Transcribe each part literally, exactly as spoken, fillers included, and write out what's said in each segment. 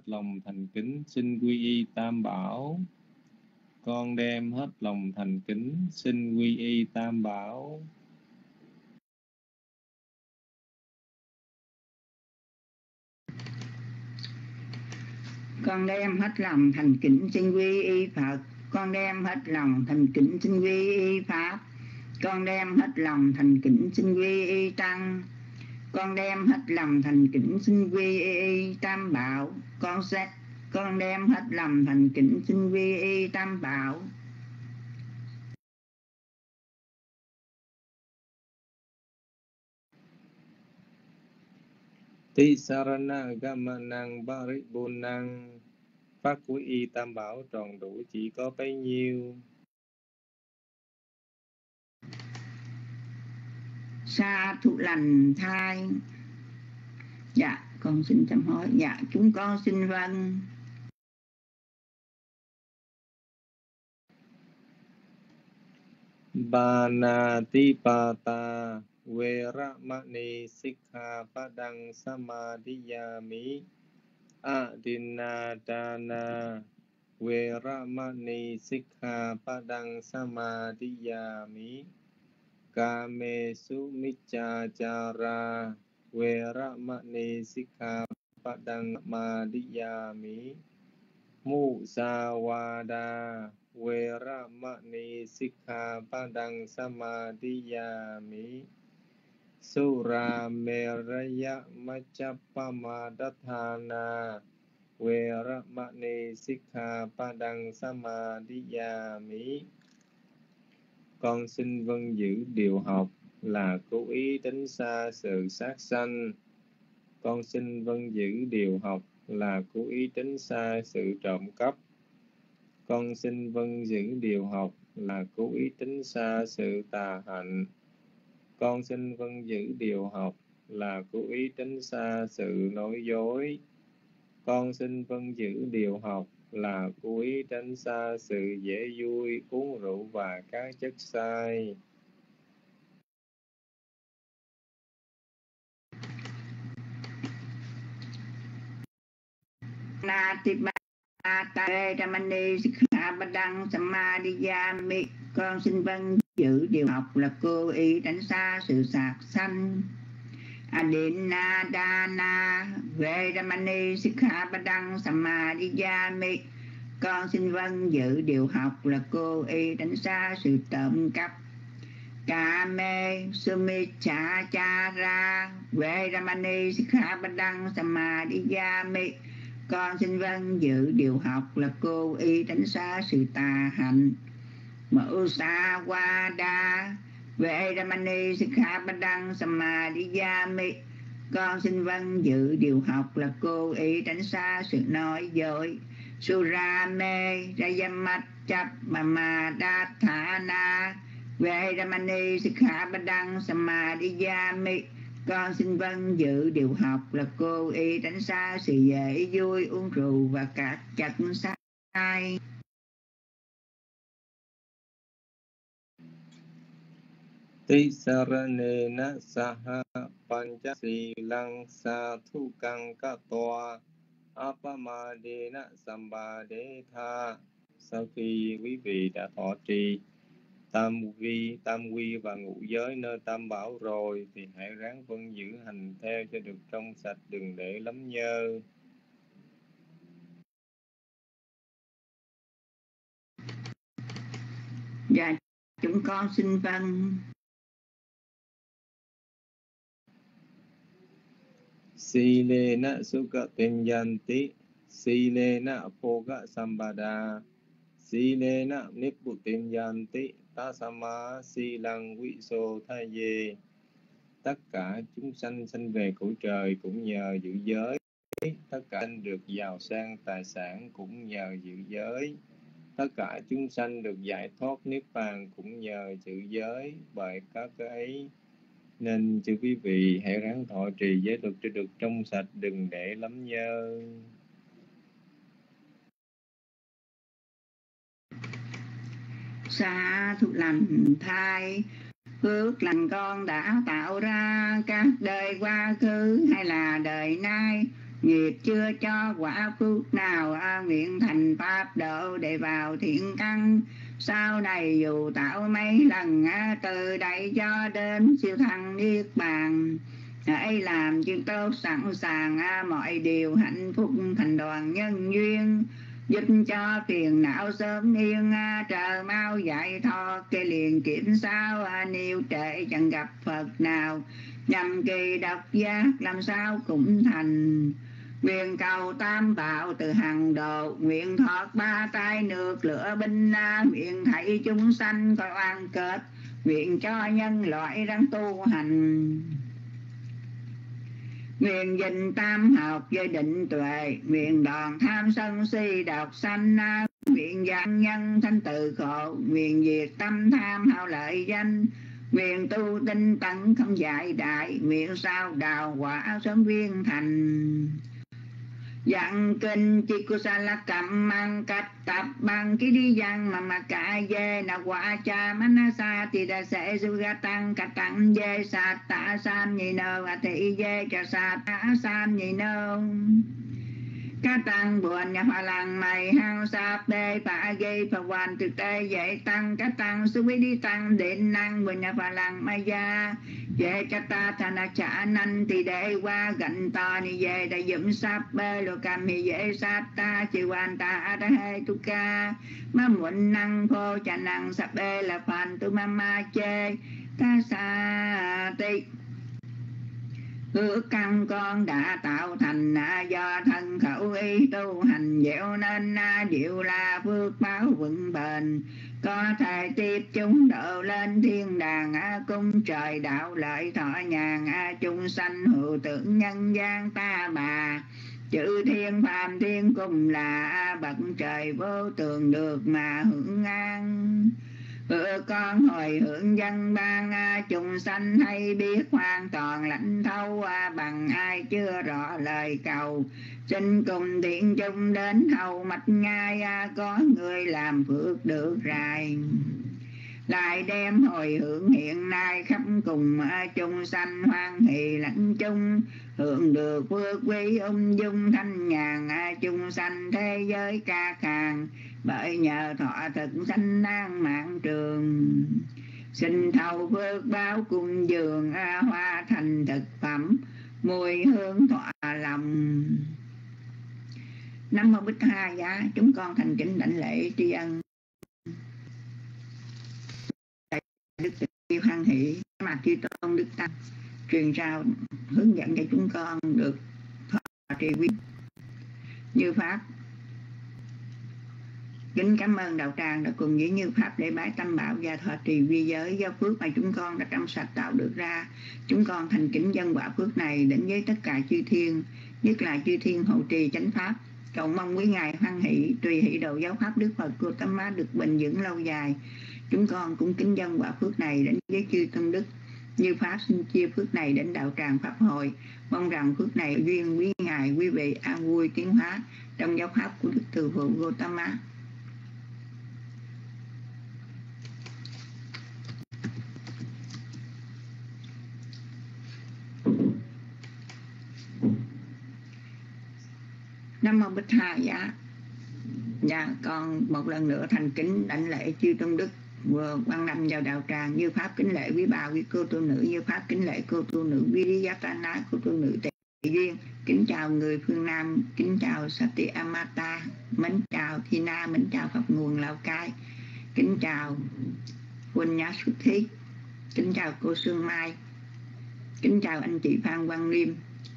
lòng thành kính xin quy y Tam Bảo. Con đem hết lòng thành kính xin quy y Tam Bảo. Con đem hết lòng thành kính xin quy y Phật. Con đem hết lòng thành kính xin quy y Pháp. Con đem hết lòng thành kính xin quy y Tăng. Con đem hết lòng thành kính xin quy y Tam Bảo. Con sẽ con đem hết lòng thành kính xin quy y Tam Bảo. Ti sarana gamanang paribunang. Phát quy y Tam Bảo tròn đủ chỉ có bấy nhiêu. Sa thụ lành thai. Dạ con xin sám hối. Dạ chúng con xin vâng. Banatipata Veramani Sikkhapadang Samadhiyami. Adinadana Veramani Sikkhapadang Samadhiyami. Kamesu Miccachara Veramani Sikkhapadang Samadhiyami. Musawada Veramani Sikkhapadang Samadhiyami. Surameraya Maccappamadhatthana Veramani Sikkhapadang Samadhiyami. Con xin vâng giữ điều học là cố ý tránh xa sự sát sanh. Con xin vâng giữ điều học là cố ý tránh xa sự trộm cắp. Con xin vâng giữ điều học là cố ý tránh xa sự tà hạnh. Con xin vâng giữ điều học là cố ý tránh xa sự nói dối. Con xin vâng giữ điều học là cố ý tránh xa sự dễ vui, uống rượu và các chất sai. Natipata Ramani Sikkhapadang Samadhiyami. Con xin vâng giữ điều học là cố ý tránh xa sự sạc sanh. Adinadana Veramani Sikkhapadang Samadhiyami. Con xin vâng giữ điều học là cố ý tránh xa sự trộm cắp. Kame Sumichachara Veramani Sikkhapadang Samadhiyami. Con xin vâng giữ điều học là cố ý tránh xa sự tà hạnh. Musawada Veramani Sikkhapadang Samadhiyami. Con xin vâng giữ điều học là cố ý tránh xa sự nói dối. Surame Rayamaccappamadhatthana Veramani Sikkhapadang Samadhiyami. Con xin vâng giữ điều học là cố ý tránh xa sự dễ vui, uống rượu và các chất sai. Tisaranena saha panchasilang sathukang katwa apamadena sambadetha. Sau khi quý vị đã thọ trì tam vi, tam quy và ngũ giới nơi Tam Bảo rồi thì hãy ráng vâng giữ hành theo cho được trong sạch, đừng để lắm nhơ. Dạ chúng con xin vâng. Silena sukatenyanti silena phoga sambada silena nipputenyanti tasama silang viso thaye. Tất cả chúng sanh sanh về cõi trời cũng nhờ giữ giới. Tất cả sanh được giàu sang tài sản cũng nhờ giữ giới. Tất cả chúng sanh được giải thoát niết bàn cũng nhờ giữ giới. Bởi các cái ấy nên chư quý vị hãy ráng thọ trì giới luật cho được trong sạch, đừng để lắm nhơ. Sa thụ lành thai. Phước lành con đã tạo ra các đời quá khứ hay là đời nay, nghiệp chưa cho quả phước nào, à, nguyện thành pháp độ để vào thiện căn. Sau này dù tạo mấy lần, à, từ đây cho đến siêu thăng niết bàn. Hãy làm chuyện tốt sẵn sàng, à, mọi điều hạnh phúc thành đoàn nhân duyên. Giúp cho phiền não sớm yên, à, trời mau dạy thoát cái liền kiểm sao, à, nếu trễ chẳng gặp Phật nào. Nhằm kỳ độc giác làm sao cũng thành. Nguyện cầu tam bảo từ hàng độ, nguyện thoát ba tai nước lửa binh, à, nguyện thảy chúng sanh coi oan kết, nguyện cho nhân loại ráng tu hành. Nguyện dình tam học với định tuệ, nguyện đòn tham sân si độc sanh, nguyện giảng nhân thanh từ khổ, nguyện diệt tâm tham hao lợi danh, nguyện tu tinh tấn không dại đại, nguyện sao đào quả sớm viên thành. Dặn kinh chi cô sa la cầm mang cách tập bằng ký đi dặn mà mà cả dê na quả cha mana sa thì đã sẽ su ga tăng cả tăng dê sa ta san nhị nơ và thị dê cho sa ta san nhị nơ. Các tăng buồn nhà hòa làng mày hao sạp đê phá gây phá hoàn thực tế dạy tăng các tăng sư quý đi tăng đến năng buồn nhà hòa làng mày gia dạy cho ta thà nà trả năn thì để qua gần to ni về đã dụm sạp bê lô cầm thì dễ sạp ta chỉ hoàn ta đã hay tu ca mà muốn năng phô chả năng sạp bê là phần tu ma ma chê ta xa tị. Phước căn con đã tạo thành, do thân khẩu ý tu hành dẻo nên điệu là phước báo vững bền. Có thể tiếp chúng độ lên thiên đàng, cung trời đạo lợi thọ nhàn, chúng sanh hữu tưởng nhân gian ta bà. Chữ thiên phàm thiên cùng là bậc trời vô tường được mà hưởng an. Vợ con hồi hưởng dân ban, chúng sanh hay biết hoàn toàn lãnh thấu, bằng ai chưa rõ lời cầu. Xin cùng thiện chung đến hầu mạch ngay, có người làm phước được rài. Lại đem hồi hưởng hiện nay khắp cùng, chúng sanh hoan hỷ lãnh chung. Hưởng được phước quý ung dung thanh nhàn, chúng sanh thế giới ca khàn. Bởi nhờ thọ thực sanh an mạng trường. Xin thầu phước báo cung dường, hoa thành thực phẩm mùi hương thọ lòng. Nam mô Bích Tha Giá, chúng con thành kính đảnh lễ tri ân Đức Tiêu hoan hỷ mà Chư Tôn Đức Tăng truyền giao hướng dẫn cho chúng con được thọ trì quy như pháp. Kính cảm ơn đạo tràng đã cùng với Như Pháp để bái tam bảo và thọ trì vi giới do phước mà chúng con đã trong sạch tạo được ra. Chúng con thành kính dâng quả phước này đến với tất cả chư thiên, nhất là chư thiên hộ trì chánh pháp. Cầu mong quý ngài hoan hỷ tùy hỷ độ giáo pháp Đức Phật Gautama được bền vững lâu dài. Chúng con cũng kính dâng quả phước này đến với chư tôn đức. Như Pháp xin chia phước này đến đạo tràng pháp hội, mong rằng phước này duyên quý ngài quý vị an vui tiến hóa trong giáo pháp của Đức Từ Phụ Gautama. Nam mô Bích Tha Giá. Dạ, con một lần nữa thành kính đảnh lễ chư tôn đức vừa quan lâm vào đạo tràng. Như Pháp kính lễ quý bà quý cô tu nữ, Như Pháp kính lễ cô tu nữ Viriyatana, cô tu nữ Tề Duyên. Kính chào người phương Nam, kính chào Sati Amata, mến chào Thina, mến chào Pháp Nguồn Lào Cai, kính chào Quân Nhã Xuất Thiết, kính chào cô Sương Mai, kính chào anh chị Phan Quang Liêm.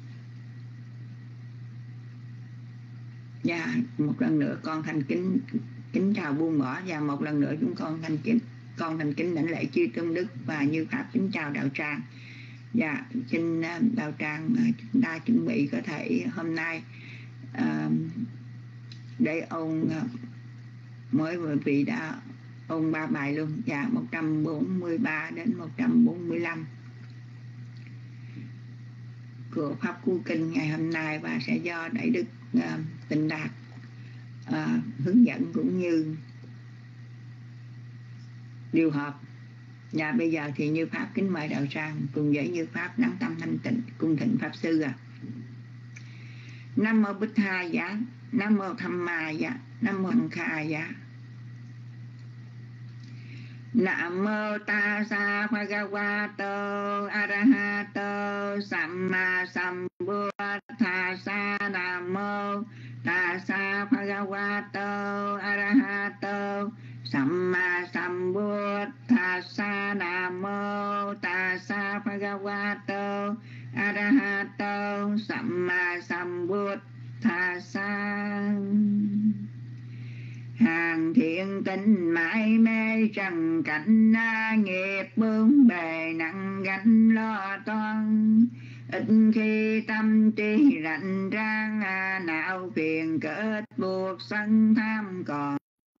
Và một lần nữa con thành kính kính chào buông bỏ, và một lần nữa chúng con thành kính con thành kính đảnh lễ chư tôn đức và Như Pháp kính chào đạo tràng. Và xin đạo tràng chúng ta chuẩn bị có thể hôm nay uh, để ôn uh, mỗi vị đã ôn ba bài luôn, và một trăm bốn mươi ba đến một trăm bốn mươi lăm của Pháp Cú Kinh ngày hôm nay, và sẽ do Đại Đức uh, Tịnh Đạt uh, hướng dẫn cũng như điều hợp. Và bây giờ thì Như Pháp kính mời đạo tràng cùng với Như Pháp lắng tâm thanh tịnh cung thịnh Pháp Sư. À Nam mô Bích Tha Giá, Nam mô Tham Ma Giá, Nam mô Kha Giá. Nam mô Tassa Bhagavato Arahato Samma Sambuddhassa. Nam mô Tassa Bhagavato Arahato Samma Sambuddhassa. Nam mô Tassa Bhagavato Arahato Samma Sambuddhassa. Hàng thiện tinh mãi mê trần cảnh, nghiệp bướng bề nặng gánh lo toan. Ít khi tâm trí rảnh rang, não phiền kết buộc sân tham còn.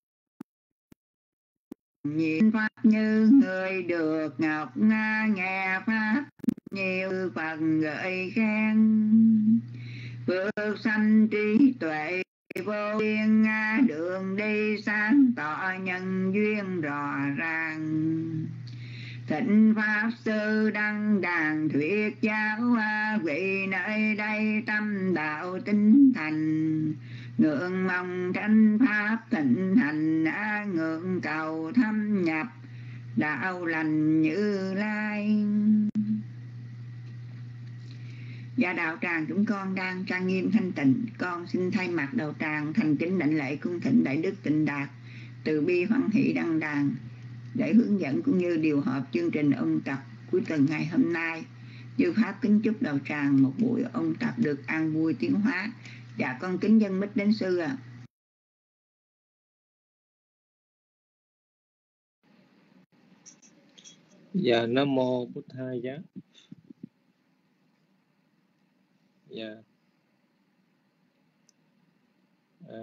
Nhìn pháp như người được ngọc nga, nghe pháp nhiều phần gợi khen. Phước sanh trí tuệ vô biên, đường đi sáng tỏ nhân duyên rõ ràng. Thịnh pháp sư đăng đàn thuyết giáo, vị nơi đây tâm đạo tinh thành. Ngưỡng mong tranh pháp thịnh hành, ngưỡng cầu thâm nhập đạo lành Như Lai. Dạ đạo tràng chúng con đang trang nghiêm thanh tịnh, con xin thay mặt đạo tràng thành kính đảnh lễ cung thỉnh Đại Đức Tịnh Đạt từ bi hoan hỷ đăng đàn để hướng dẫn cũng như điều hợp chương trình ôn tập cuối tuần ngày hôm nay. Chư pháp kính chúc đạo tràng một buổi ôn tập được an vui tiến hóa. Dạ con kính dân mít đến sư ạ. À. Dạ Nam mô Bụt Tha Giá. Dạ à,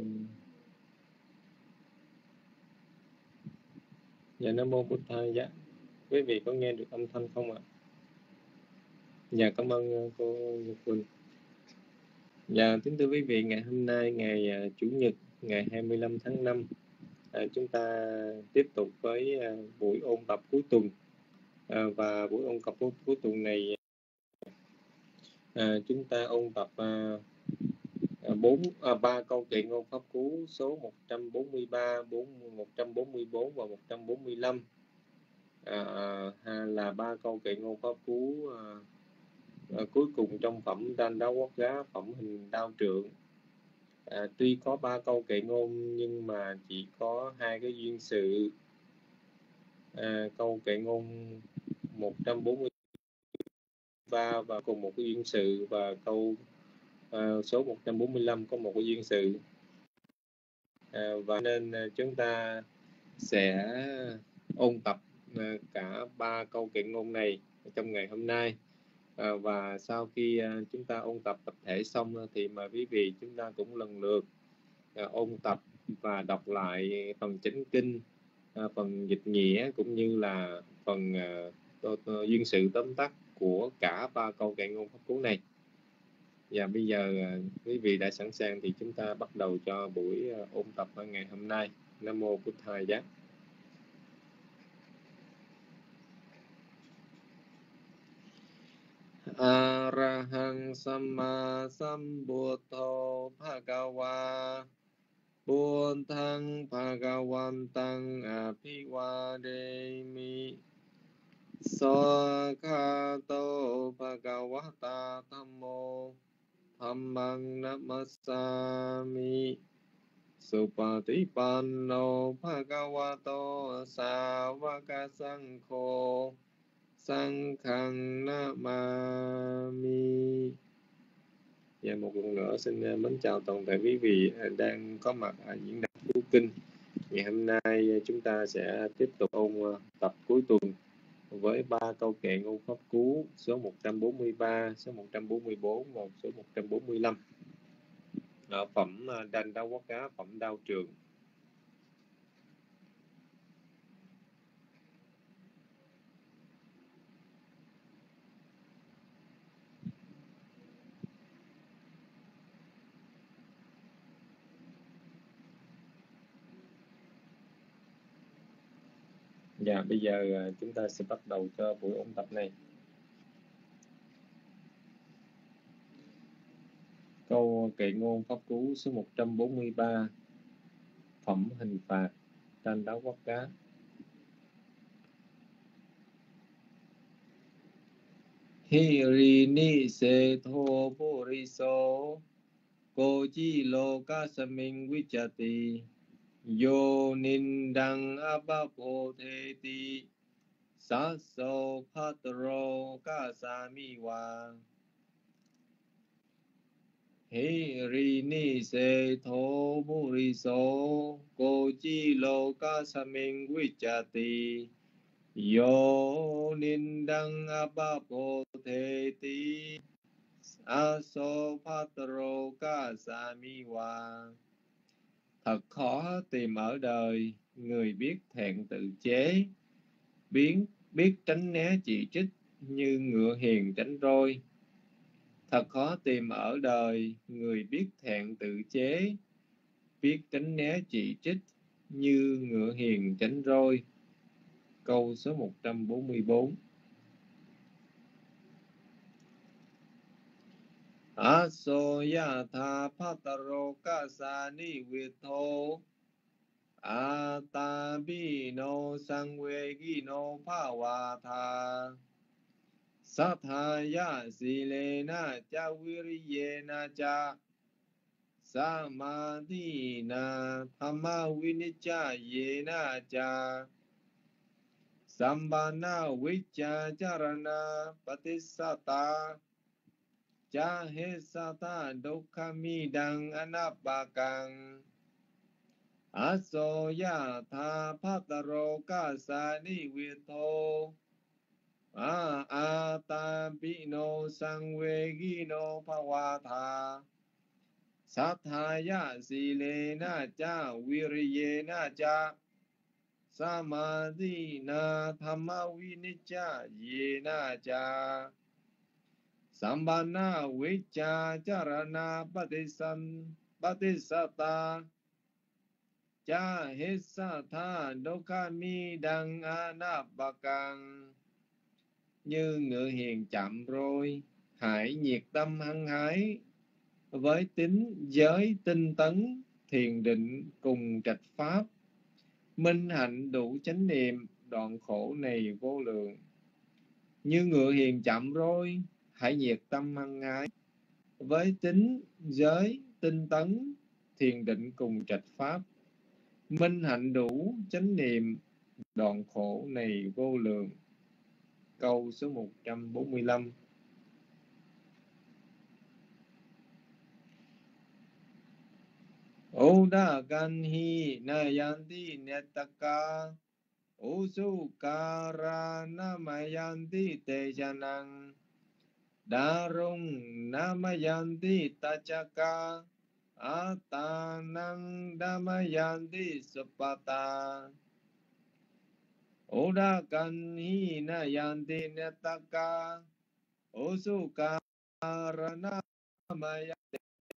dạ Nam mô Bụt Tha Giá. Quý vị có nghe được âm thanh không ạ? Dạ cảm ơn cô Nhật Quỳnh. Dạ kính thưa quý vị, ngày hôm nay ngày uh, Chủ nhật ngày hai mươi lăm tháng năm, uh, chúng ta tiếp tục với uh, buổi ôn tập cuối tuần. Uh, và buổi ôn tập cuối, cuối tuần này uh, chúng ta ôn tập uh, bốn à, ba câu kệ ngôn pháp cú số một trăm bốn mươi ba, một trăm bốn mươi bốn và một trăm bốn mươi lăm. À, à, là ba câu kệ ngôn pháp cú à, à, cuối cùng trong phẩm Đan Đáo Quốc Gá, phẩm hình đao trượng. À, tuy có ba câu kệ ngôn nhưng mà chỉ có hai cái duyên sự. À, câu kệ ngôn một trăm bốn mươi ba và cùng một cái duyên sự, và câu à, số một trăm bốn mươi lăm có một cái duyên sự. À, và nên chúng ta sẽ ôn tập à, cả ba câu kệ ngôn này trong ngày hôm nay. À, và sau khi à, chúng ta ôn tập tập thể xong thì mà quý vị chúng ta cũng lần lượt à, ôn tập và đọc lại phần chánh kinh, à, phần dịch nghĩa cũng như là phần à, to, to, duyên sự tóm tắt của cả ba câu kệ ngôn pháp cú này. Và bây giờ quý vị đã sẵn sàng thì chúng ta bắt đầu cho buổi ôn tập ngày hôm nay. Nam mô Bụt Tha Giá. Arahang Samma Sambuddho Bhagava Buddhang Bhagavantang Abhivademi Sakhato Bhagavata Thammo Dhammang Namasami Supatipanno Bhagavato Savaka Sankho Sankhang Namami. Và một lần nữa xin mến chào toàn thể quý vị đang có mặt ở diễn đàn Cứu Kinh. Ngày hôm nay chúng ta sẽ tiếp tục ôn tập cuối tuần với ba câu kệ ngôn pháp cú số một trăm bốn mươi ba, số một trăm bốn mươi bốn và số một trăm bốn mươi lăm. Ở phẩm Đan Đáo Quốc Gá, phẩm đao trượng. Dạ, bây giờ chúng ta sẽ bắt đầu cho buổi ôn tập này. Câu kệ ngôn pháp cú số một trăm bốn mươi ba, phẩm hình phạt, tranh đấu quát cá. Hi ri ni se tho bồ ri so cô chi lô ca sa minh vichati yo nin đăng abba bồ thế ti sa so patro ca sa mi wa. Hi ri ni se tho bồ ri so cô chi lô ca sa minh vichati yo nin đăng abba bồ thế ti aso patro ca sa mi wa. Thật khó tìm ở đời người biết thẹn tự chế, biến biết tránh né chỉ trích như ngựa hiền tránh roi. Thật khó tìm ở đời người biết thẹn tự chế, biết tránh né chỉ trích như ngựa hiền tránh roi. Câu số một trăm bốn mươi bốn. Aso yatha pataro kasani vitho atabino sangvegino pavata sathaya silena cha viriyena cha samadhina thamma vinichayena cha sambana vichacharana patisata cha he sata dukkami đăng anapakang aso yatha pataro kasani vitho a atabino sangvegino pavata sathaya silena cha viriyena cha samadhina thamma vinichayena cha sambana vichacharana patisan patisata cha hissatha dukkami đăng anapakang. Như ngựa hiền chậm roi, hãy nhiệt tâm hăng hái với tính giới tinh tấn, thiền định cùng trạch pháp, minh hạnh đủ chánh niệm, đoạn khổ này vô lượng. Như ngựa hiền chậm roi, hãy nhiệt tâm hăng hái với tính giới tinh tấn, thiền định cùng trạch pháp, minh hạnh đủ chánh niệm, đoạn khổ này vô lượng. Câu số một trăm bốn mươi lăm. Oda ganhi nayanti netaka usukara namayanti tejanang darung namayanti tachaka atanang damayanti supata. Oda ganhi nayanti netaka usukara namayanti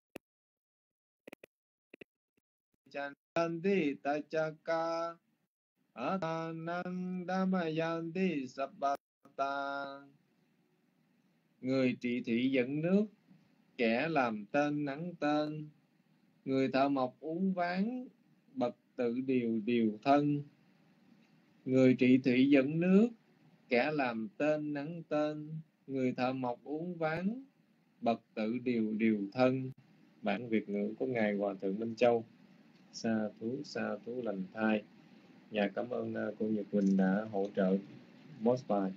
chanti tachaka atanang damayanti sabata. Người trị thị dẫn nước, kẻ làm tên nắng tên, người thợ mộc uốn ván, bậc tự điều điều thân. Người trị thị dẫn nước, kẻ làm tên nắng tên, người thợ mộc uốn ván, bậc tự điều điều thân. Bản Việt ngữ của Ngài Hòa Thượng Minh Châu. Sa thú sa thú lành thai. Dạ, cảm ơn uh, cô Nhật Quỳnh đã hỗ trợ post bài.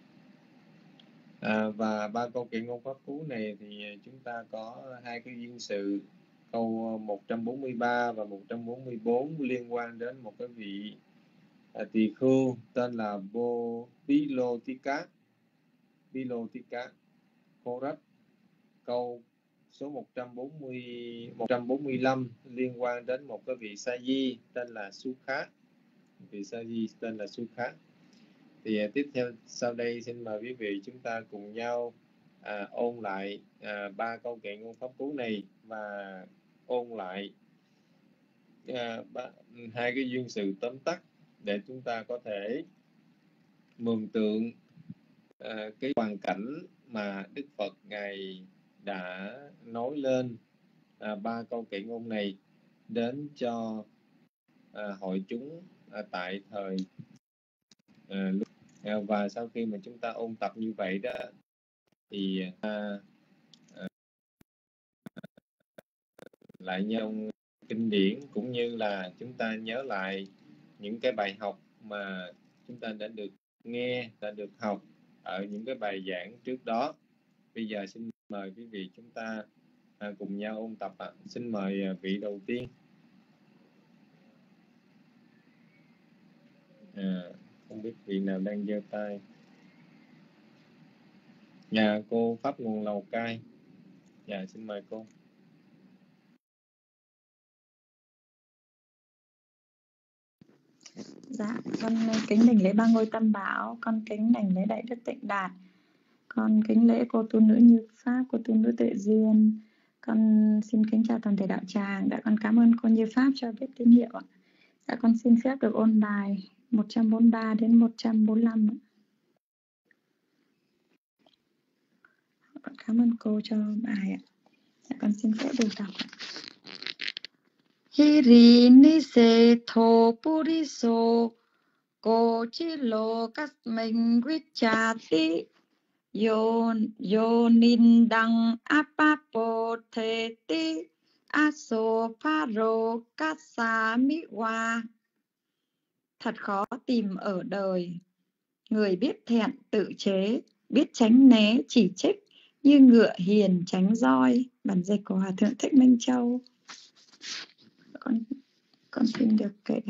À, và ba câu kệ ngôn pháp cú này thì chúng ta có hai cái duyên sự. Câu một trăm bốn mươi ba và một trăm bốn mươi bốn liên quan đến một cái vị à, tỳ khưu tên là Bo Bilotika Bilotika Korat. Câu số một trăm bốn mươi, một trăm bốn mươi lăm liên quan đến một cái vị sa di tên là Sukha. Vị sa di tên là Sukha. Thì à, tiếp theo sau đây xin mời quý vị chúng ta cùng nhau à, ôn lại à, ba câu kệ ngôn pháp cú này và ôn lại à, ba, hai cái duyên sự tóm tắt để chúng ta có thể mường tượng à, cái hoàn cảnh mà Đức Phật Ngài đã nói lên à, ba câu kệ ngôn này đến cho à, hội chúng à, tại thời à, lúc à, và sau khi mà chúng ta ôn tập như vậy đó thì à, à, lại nhớ kinh điển cũng như là chúng ta nhớ lại những cái bài học mà chúng ta đã được nghe, đã được học ở những cái bài giảng trước đó. Bây giờ xin mời quý vị chúng ta à, cùng nhau ôn tập ạ. À. Xin mời à, vị đầu tiên. À, không biết vị nào đang giơ tay. Nhà cô Pháp Nguồn Lào Cai. Dạ, xin mời cô. Dạ, con kính đảnh lễ ba ngôi Tam Bảo, con kính đảnh lễ Đại Đức Tịnh Đạt, con kính lễ cô tu nữ Như Pháp, cô tu nữ Tuệ Duyên. Con xin kính chào toàn thể đạo tràng. Dạ, con cảm ơn cô Như Pháp cho biết tín hiệu ạ. Dạ, con xin phép được ôn bài một trăm bốn mươi ba đến một trăm bốn mươi lăm ạ. Con cảm ơn cô cho bài ạ. Dạ, con xin phép được đọc ạ. Hiri ni se tho puriso cô chi lô các mình quyết trà tí yo yo nin đăng apapo thế tí aso paro kasa mi wa. Thật khó tìm ở đời, người biết thẹn tự chế, biết tránh né chỉ trích, như ngựa hiền tránh roi. Bản dịch của Hòa Thượng Thích Minh Châu. Con, con xin được kể.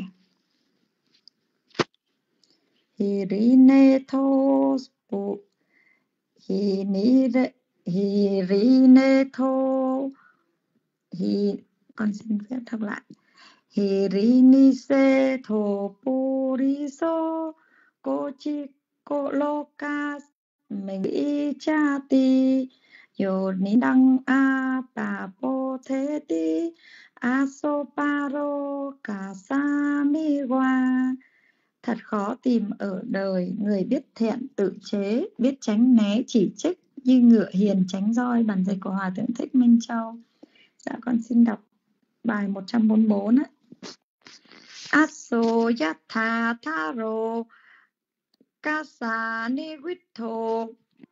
Hirine tho spu Hirine Hirine tho hi con xin phép đọc lại. Hirini se tho puriso kochi ko loka mình y cha ti yo ni đăng a pa po thế ti aso paro ka sa mi wa. Thật khó tìm ở đời, người biết thẹn tự chế, biết tránh né chỉ trích, như ngựa hiền tránh roi. Bản dịch của Hòa Thượng Thích Minh Châu. Dạ, con xin đọc bài một trăm bốn mươi bốn á. Aso yatha tharo kasa ni vitho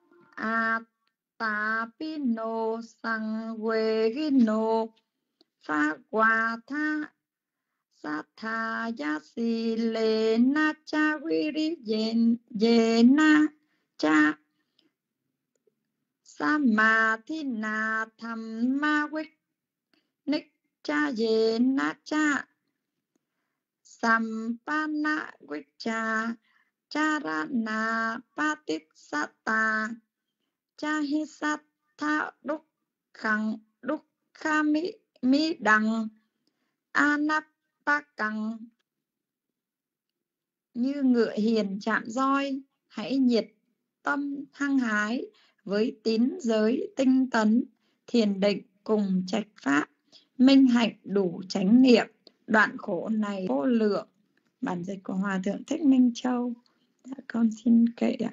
atapino sangwegino pha qua tha Satha yasi le na cha viri ye na cha Samadhi na thamma vik nik cha ye na cha Sampana vik cha charana patit sata cha hi satha đúc khẳng đúc kha mi mi đằng anap ba căng. Như ngựa hiền chạm roi, hãy nhiệt tâm hăng hái với tín giới tinh tấn, thiền định cùng trạch pháp, minh hạnh đủ chánh niệm, đoạn khổ này vô lượng. Bản dịch của Hòa Thượng Thích Minh Châu. Dạ, con xin kệ ạ.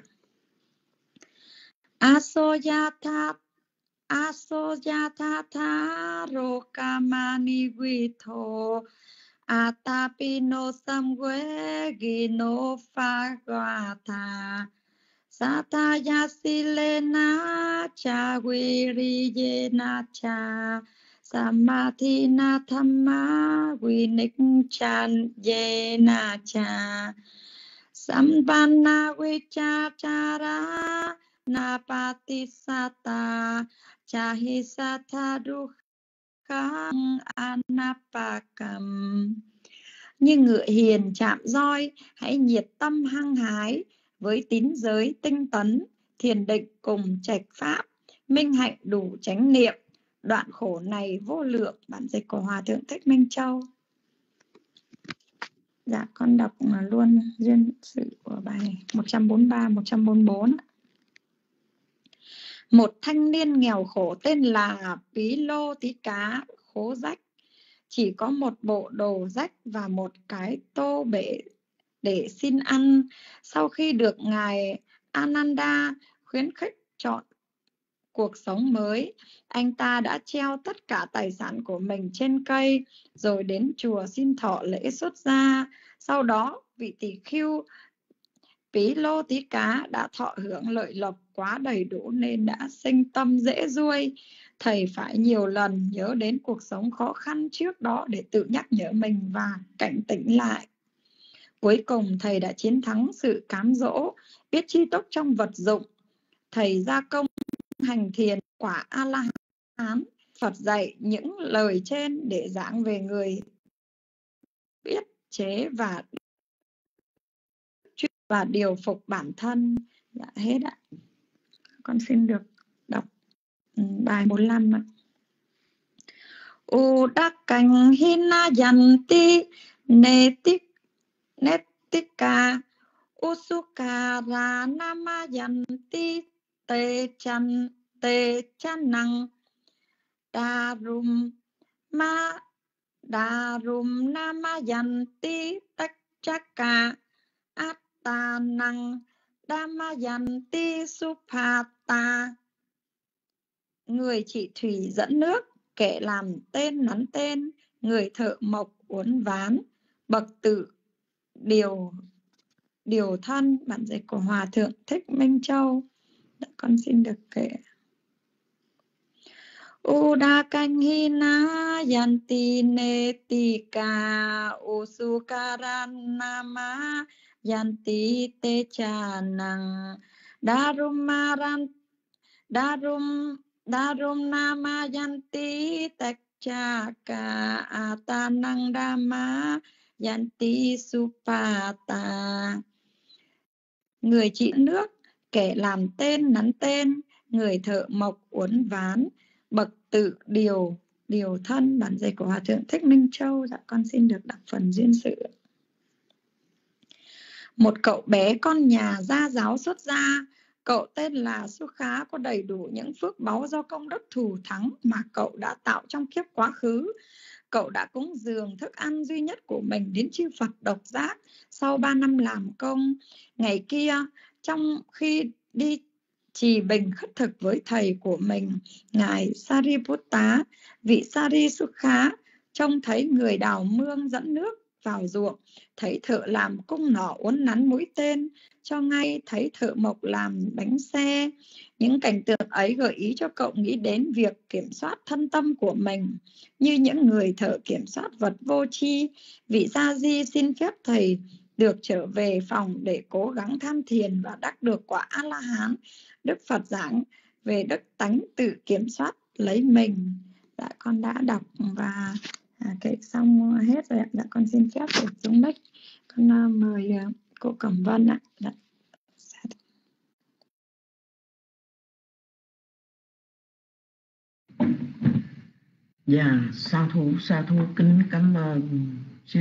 Asoyatha Asoyatha tharo kamani vitho Atapino samvegino phagwatha Sataya silena cha viriyena cha Samadhina thamma vinikchan yena cha Sampanna vichachara napatisata chahisatha dukkha anapakam. Như ngựa hiền chạm roi, hãy nhiệt tâm hăng hái với tín giới tinh tấn, thiền định cùng trạch pháp, minh hạnh đủ chánh niệm, đoạn khổ này vô lượng. Bản dịch của Hòa Thượng Thích Minh Châu. Dạ, con đọc luôn duyên sự của bài một trăm bốn mươi ba, một trăm bốn mươi bốn. Một thanh niên nghèo khổ tên là Pí Lô Tí Cá khố rách, chỉ có một bộ đồ rách và một cái tô bể để xin ăn. Sau khi được Ngài Ananda khuyến khích chọn cuộc sống mới. Anh ta đã treo tất cả tài sản của mình trên cây, rồi đến chùa xin thọ lễ xuất gia. Sau đó, vị tỷ khưu Pí Lô Tí Cá đã thọ hưởng lợi lộc quá đầy đủ nên đã sinh tâm dễ ruôi. Thầy phải nhiều lần nhớ đến cuộc sống khó khăn trước đó để tự nhắc nhở mình và cảnh tỉnh lại. Cuối cùng thầy đã chiến thắng sự cám dỗ, biết chi túc trong vật dụng. Thầy gia công hành thiền quả A-la-hán. Phật dạy những lời trên để giảng về người biết chế và và điều phục bản thân. Dạ, hết ạ. Con xin được đọc bài bốn mươi lăm ạ. Udakang hina yanti netik netika usukara nama yanti te chan te chanang darum ma darum nama yanti takchaka attanang damayanti supata. Người trị thủy dẫn nước, kẻ làm tên nắn tên, người thợ mộc uốn ván, bậc tự điều điều thân. Bản dịch của Hòa Thượng Thích Minh Châu. Đã, con xin được kể. Udakang hina yanti netika usukaranama yanti te chanang darumaran darum darum nama yanti takchaka atanang dhamma yanti supata. Người trị nước, kẻ làm tên nắn tên, người thợ mộc uốn ván, bậc tự điều điều thân. Bản dịch của Hòa Thượng Thích Minh Châu. Dạ, con xin được đọc phần duyên sự. Một cậu bé con nhà gia giáo xuất gia. Cậu tên là Su Khá, có đầy đủ những phước báu do công đức thù thắng mà cậu đã tạo trong kiếp quá khứ. Cậu đã cúng dường thức ăn duy nhất của mình đến chư Phật độc giác. Sau ba năm làm công, ngày kia trong khi đi trì bình khất thực với thầy của mình, ngài Sariputta, vị Sari Su Khá trông thấy người đào mương dẫn nước vào ruộng, thấy thợ làm cung nỏ uốn nắn mũi tên, cho ngay thấy thợ mộc làm bánh xe. Những cảnh tượng ấy gợi ý cho cậu nghĩ đến việc kiểm soát thân tâm của mình như những người thợ kiểm soát vật vô tri. Vị Sa Di xin phép thầy được trở về phòng để cố gắng tham thiền và đắc được quả A-la-hán. Đức Phật giảng về đức tánh tự kiểm soát lấy mình. Dạ, con đã đọc và à, kể xong hết rồi ạ. Dạ, con xin phép được xuống mic. Con uh, mời uh, cô Cẩm Vân ạ. Dạ. Dạ, sa thú sa thú kính cảm ơn Sít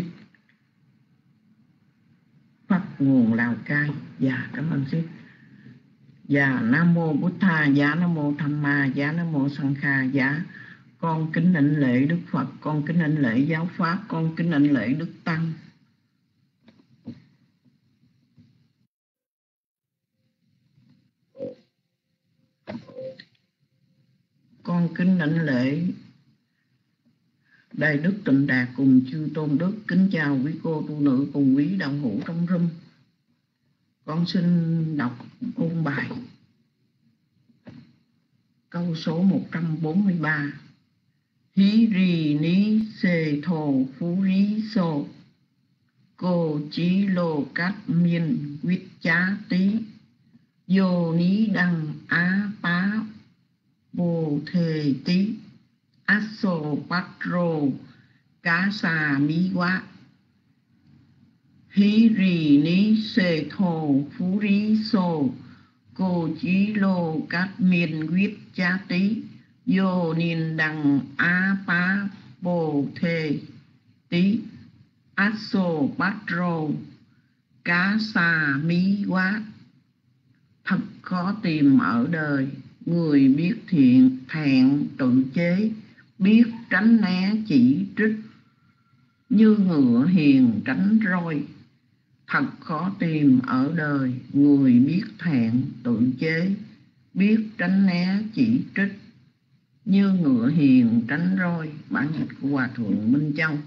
Pháp nguồn Lào Cai. Dạ, cảm ơn Sít. Dạ, Nam mô Bụt Tha, dạ Nam mô Tham Ma, dạ Nam mô Sang Kha. Dạ, con kính đảnh lễ Đức Phật, con kính đảnh lễ giáo pháp, con kính đảnh lễ Đức Tăng. Con kính đảnh lễ Đại Đức Tịnh Đạt cùng chư tôn đức. Kính chào quý cô tu nữ cùng quý đạo hữu trong room. Con xin đọc ôn bài câu số một trăm bốn mươi ba. Hí ri ní xê thô phú rí sô cô chí lô cát miên quýt chá tí vô ní đăng á pá bồ thề tí át sô bát rô cá xà mí quá. Hí rì ní xê thô phú rí sô cô chí lô cát miên quýt chá tí vô nín đăng á pá bồ thề tí át sô bát rô cá xà mí quá. Thật khó tìm ở đời người biết thiện thẹn tự chế, biết tránh né chỉ trích như ngựa hiền tránh roi. Thật khó tìm ở đời người biết thẹn tự chế, biết tránh né chỉ trích, như ngựa hiền tránh roi. Bản dịch của Hòa Thượng Minh Châu.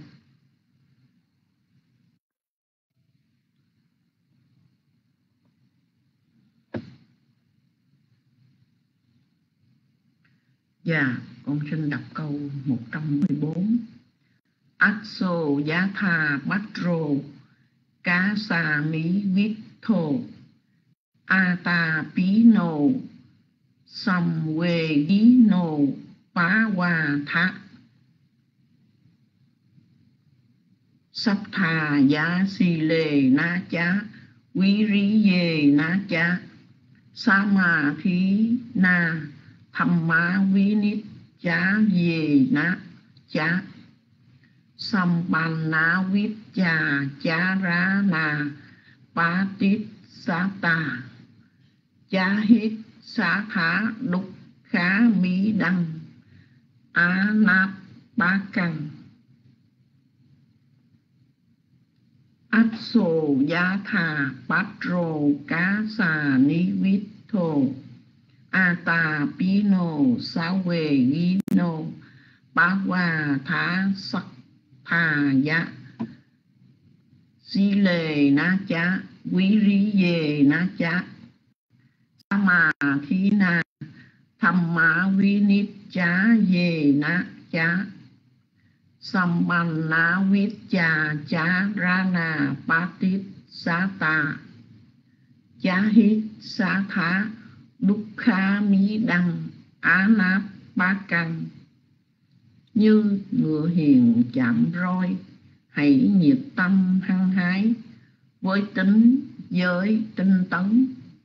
Dạ, con xin đọc câu một trăm mười bốn. Atso giá tha batro cá sa mí vít thô ata pino samwe gino phá hoa thác sắp thà giá si lê na chá quý rí dê na chá sa ma thí na tham má vi nít chá dê na chá Sampanna vít cha chá rá na pá tít xá tà chá hít xá thá đúc khá mỹ đăng á náp bá căng át sô giá thà bát rô cá xà ní vít thô a ta bí nô xá quê ghi nô bá hoa thá sắc thà dạ si lê na chá quý rí dê na chá sa ma thí na tham má vi nít chá dê na chá Sampanna vít cha chá ra na pa tít xá ta chá hít xá thá đúc khá mí đăng á náp bá căng. Như ngựa hiền chạm roi, hãy nhiệt tâm hăng hái, với tính giới tinh tấn.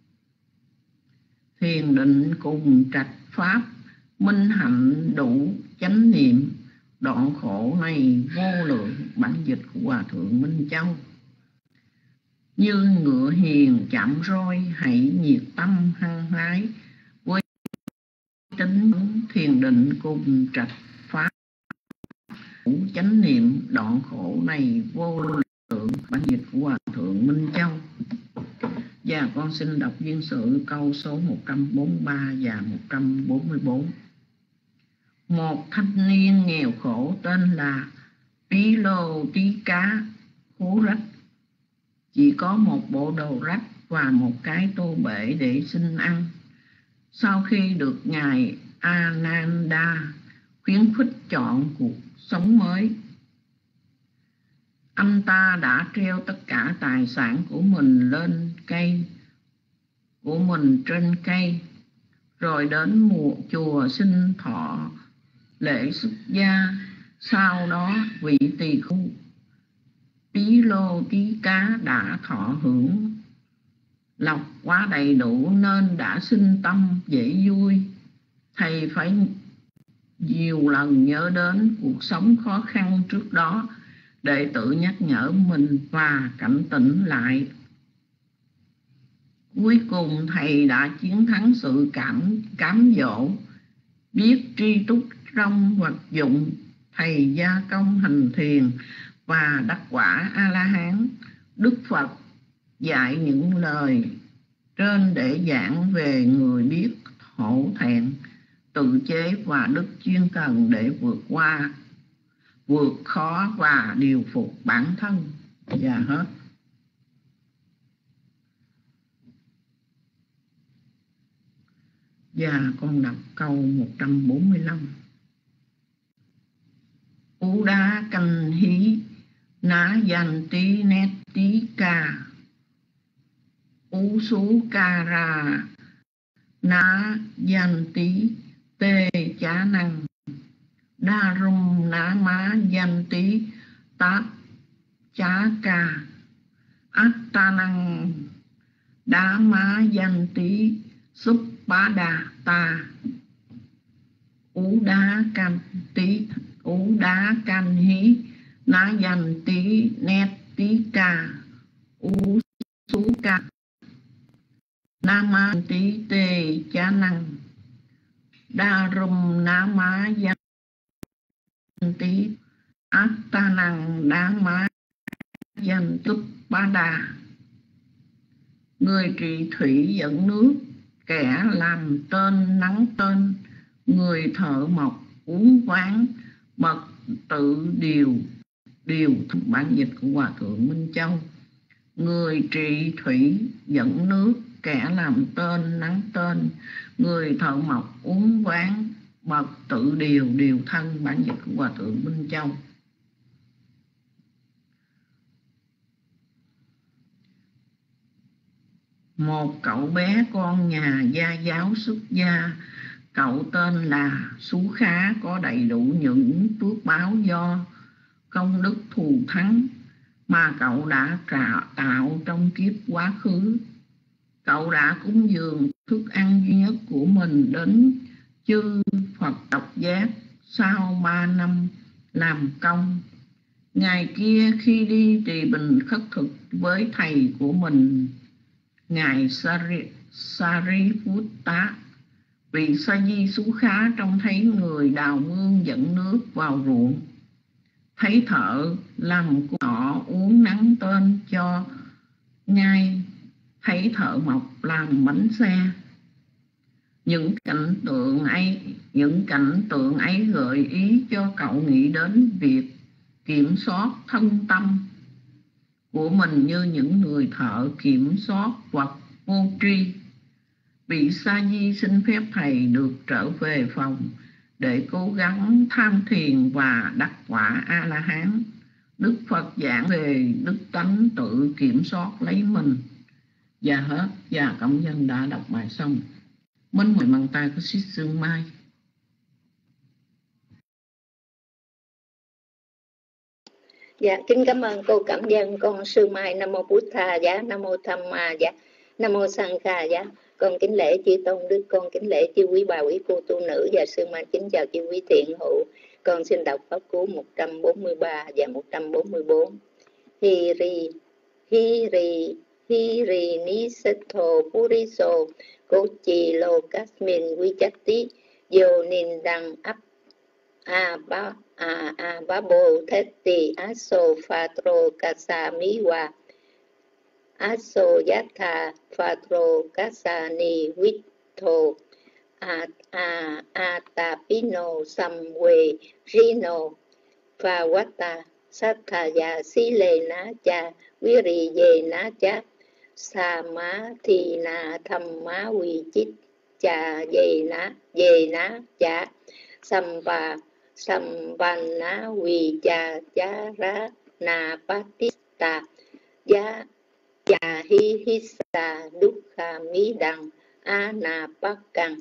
Thiền định cùng trạch pháp, minh hạnh đủ chánh niệm, đoạn khổ này vô lượng. Bản dịch của Hòa Thượng Minh Châu. Như ngựa hiền chạm roi, hãy nhiệt tâm hăng hái, với tính thiền định cùng trạch pháp đủ chánh niệm, đoạn khổ này vô lượng. Bản dịch của Hòa Thượng Minh Châu. Và con xin đọc duyên sự câu số một trăm bốn mươi ba và một trăm bốn mươi bốn. Một thanh niên nghèo khổ tên là Tí Lô Tí Cá Khố Rách, chỉ có một bộ đồ rách và một cái tô bể để xin ăn. Sau khi được Ngài Ananda khuyến khích chọn cuộc sống mới, anh ta đã treo tất cả tài sản của mình lên cây của mình trên cây, rồi đến mùa chùa xin thọ lễ xuất gia. Sau đó vị tỳ khưu Tí Lô Tí Cá đã thọ hưởng lộc quá đầy đủ, nên đã sinh tâm dễ vui. Thầy phải nhiều lần nhớ đến cuộc sống khó khăn trước đó để tự nhắc nhở mình và cảnh tỉnh lại. Cuối cùng thầy đã chiến thắng sự cảm cám dỗ, biết tri túc trong vật dụng. Thầy gia công hành thiền và đắc quả A-la-hán. Đức Phật dạy những lời trên để giảng về người biết hổ thẹn, tự chế và đức chuyên cần để vượt qua, vượt khó và điều phục bản thân. Và hết. Và con đọc câu một trăm bốn mươi lăm. Ú đá canh hí ná dành tí nét tí ca ú sú ca ra ná dành tí tê chá năng đa rung ná má dành tí tát chá ca át ta năng đá má dành tí súp bá đà ta ú đá canh tí ú đá canh hí ná dành tí nét tí ca ú sú ca ná má tí tê chá năng đa rung ná má dành tí át ta năng đá má dành túp bá đà. Người trị thủy dẫn nước kẻ làm tên nắng tên, người thợ mộc uốn ván bậc tự điều điều. Bản dịch của Hòa Thượng Minh Châu. Người trị thủy dẫn nước, kẻ làm tên nắng tên, người thợ mộc uốn ván bậc tự điều điều thân. Bản dịch của Hòa Thượng Minh Châu. Một cậu bé con nhà gia giáo xuất gia, cậu tên là Sú Khá, có đầy đủ những phước báo do công đức thù thắng mà cậu đã tạo trong kiếp quá khứ. Cậu đã cúng dường thức ăn duy nhất của mình đến chư Phật độc giác sau ba năm làm công. Ngày kia khi đi trì bình khất thực với thầy của mình, Ngài Sariputta, vị Sa Di Sú Khá trông thấy người đào mương dẫn nước vào ruộng, thấy thợ làm của họ uống nắng tên cho nhai, thấy thợ mộc làm bánh xe. Những cảnh tượng ấy, những cảnh tượng ấy gợi ý cho cậu nghĩ đến việc kiểm soát thân tâm của mình như những người thợ kiểm soát vật vô tri. Vị Sa Di xin phép thầy được trở về phòng để cố gắng tham thiền và đắc quả A-la-hán. Đức Phật giảng về đức tánh tự kiểm soát lấy mình. Và hết. Và cộng dân đã đọc bài xong. Mến mời bàn tay của Sít Sương Mai. Dạ, kính cảm ơn cô cảm dân con Sư Mai. Nam mô Bụt Tha giá, Nam mô Tham Ma giá, Nam mô Sang Kha giá. Con kính lễ chư tôn đức, con kính lễ chư quý bà quý cô tu nữ và Sư Mai kính chào chư quý thiện hữu. Con xin đọc pháp cú một trăm bốn mươi ba và một trăm bốn mươi bốn. Hi ri hi ri hi ri ni setho puriso kochi lo kasmin vichati yo nin đăng áp a ba a a ba bồ theti aso phatro kasamiwa aso yatha phatro kasani vitho a a atapino samwe rino phawata sathaya silena cha viri ye na cha sama thi na thamma vi chit cha ye na ye na cha samba Sambanna Vicha Chara Na Patista Ya Ya Hi Hisa Dukha Mi Đằng Anapakang.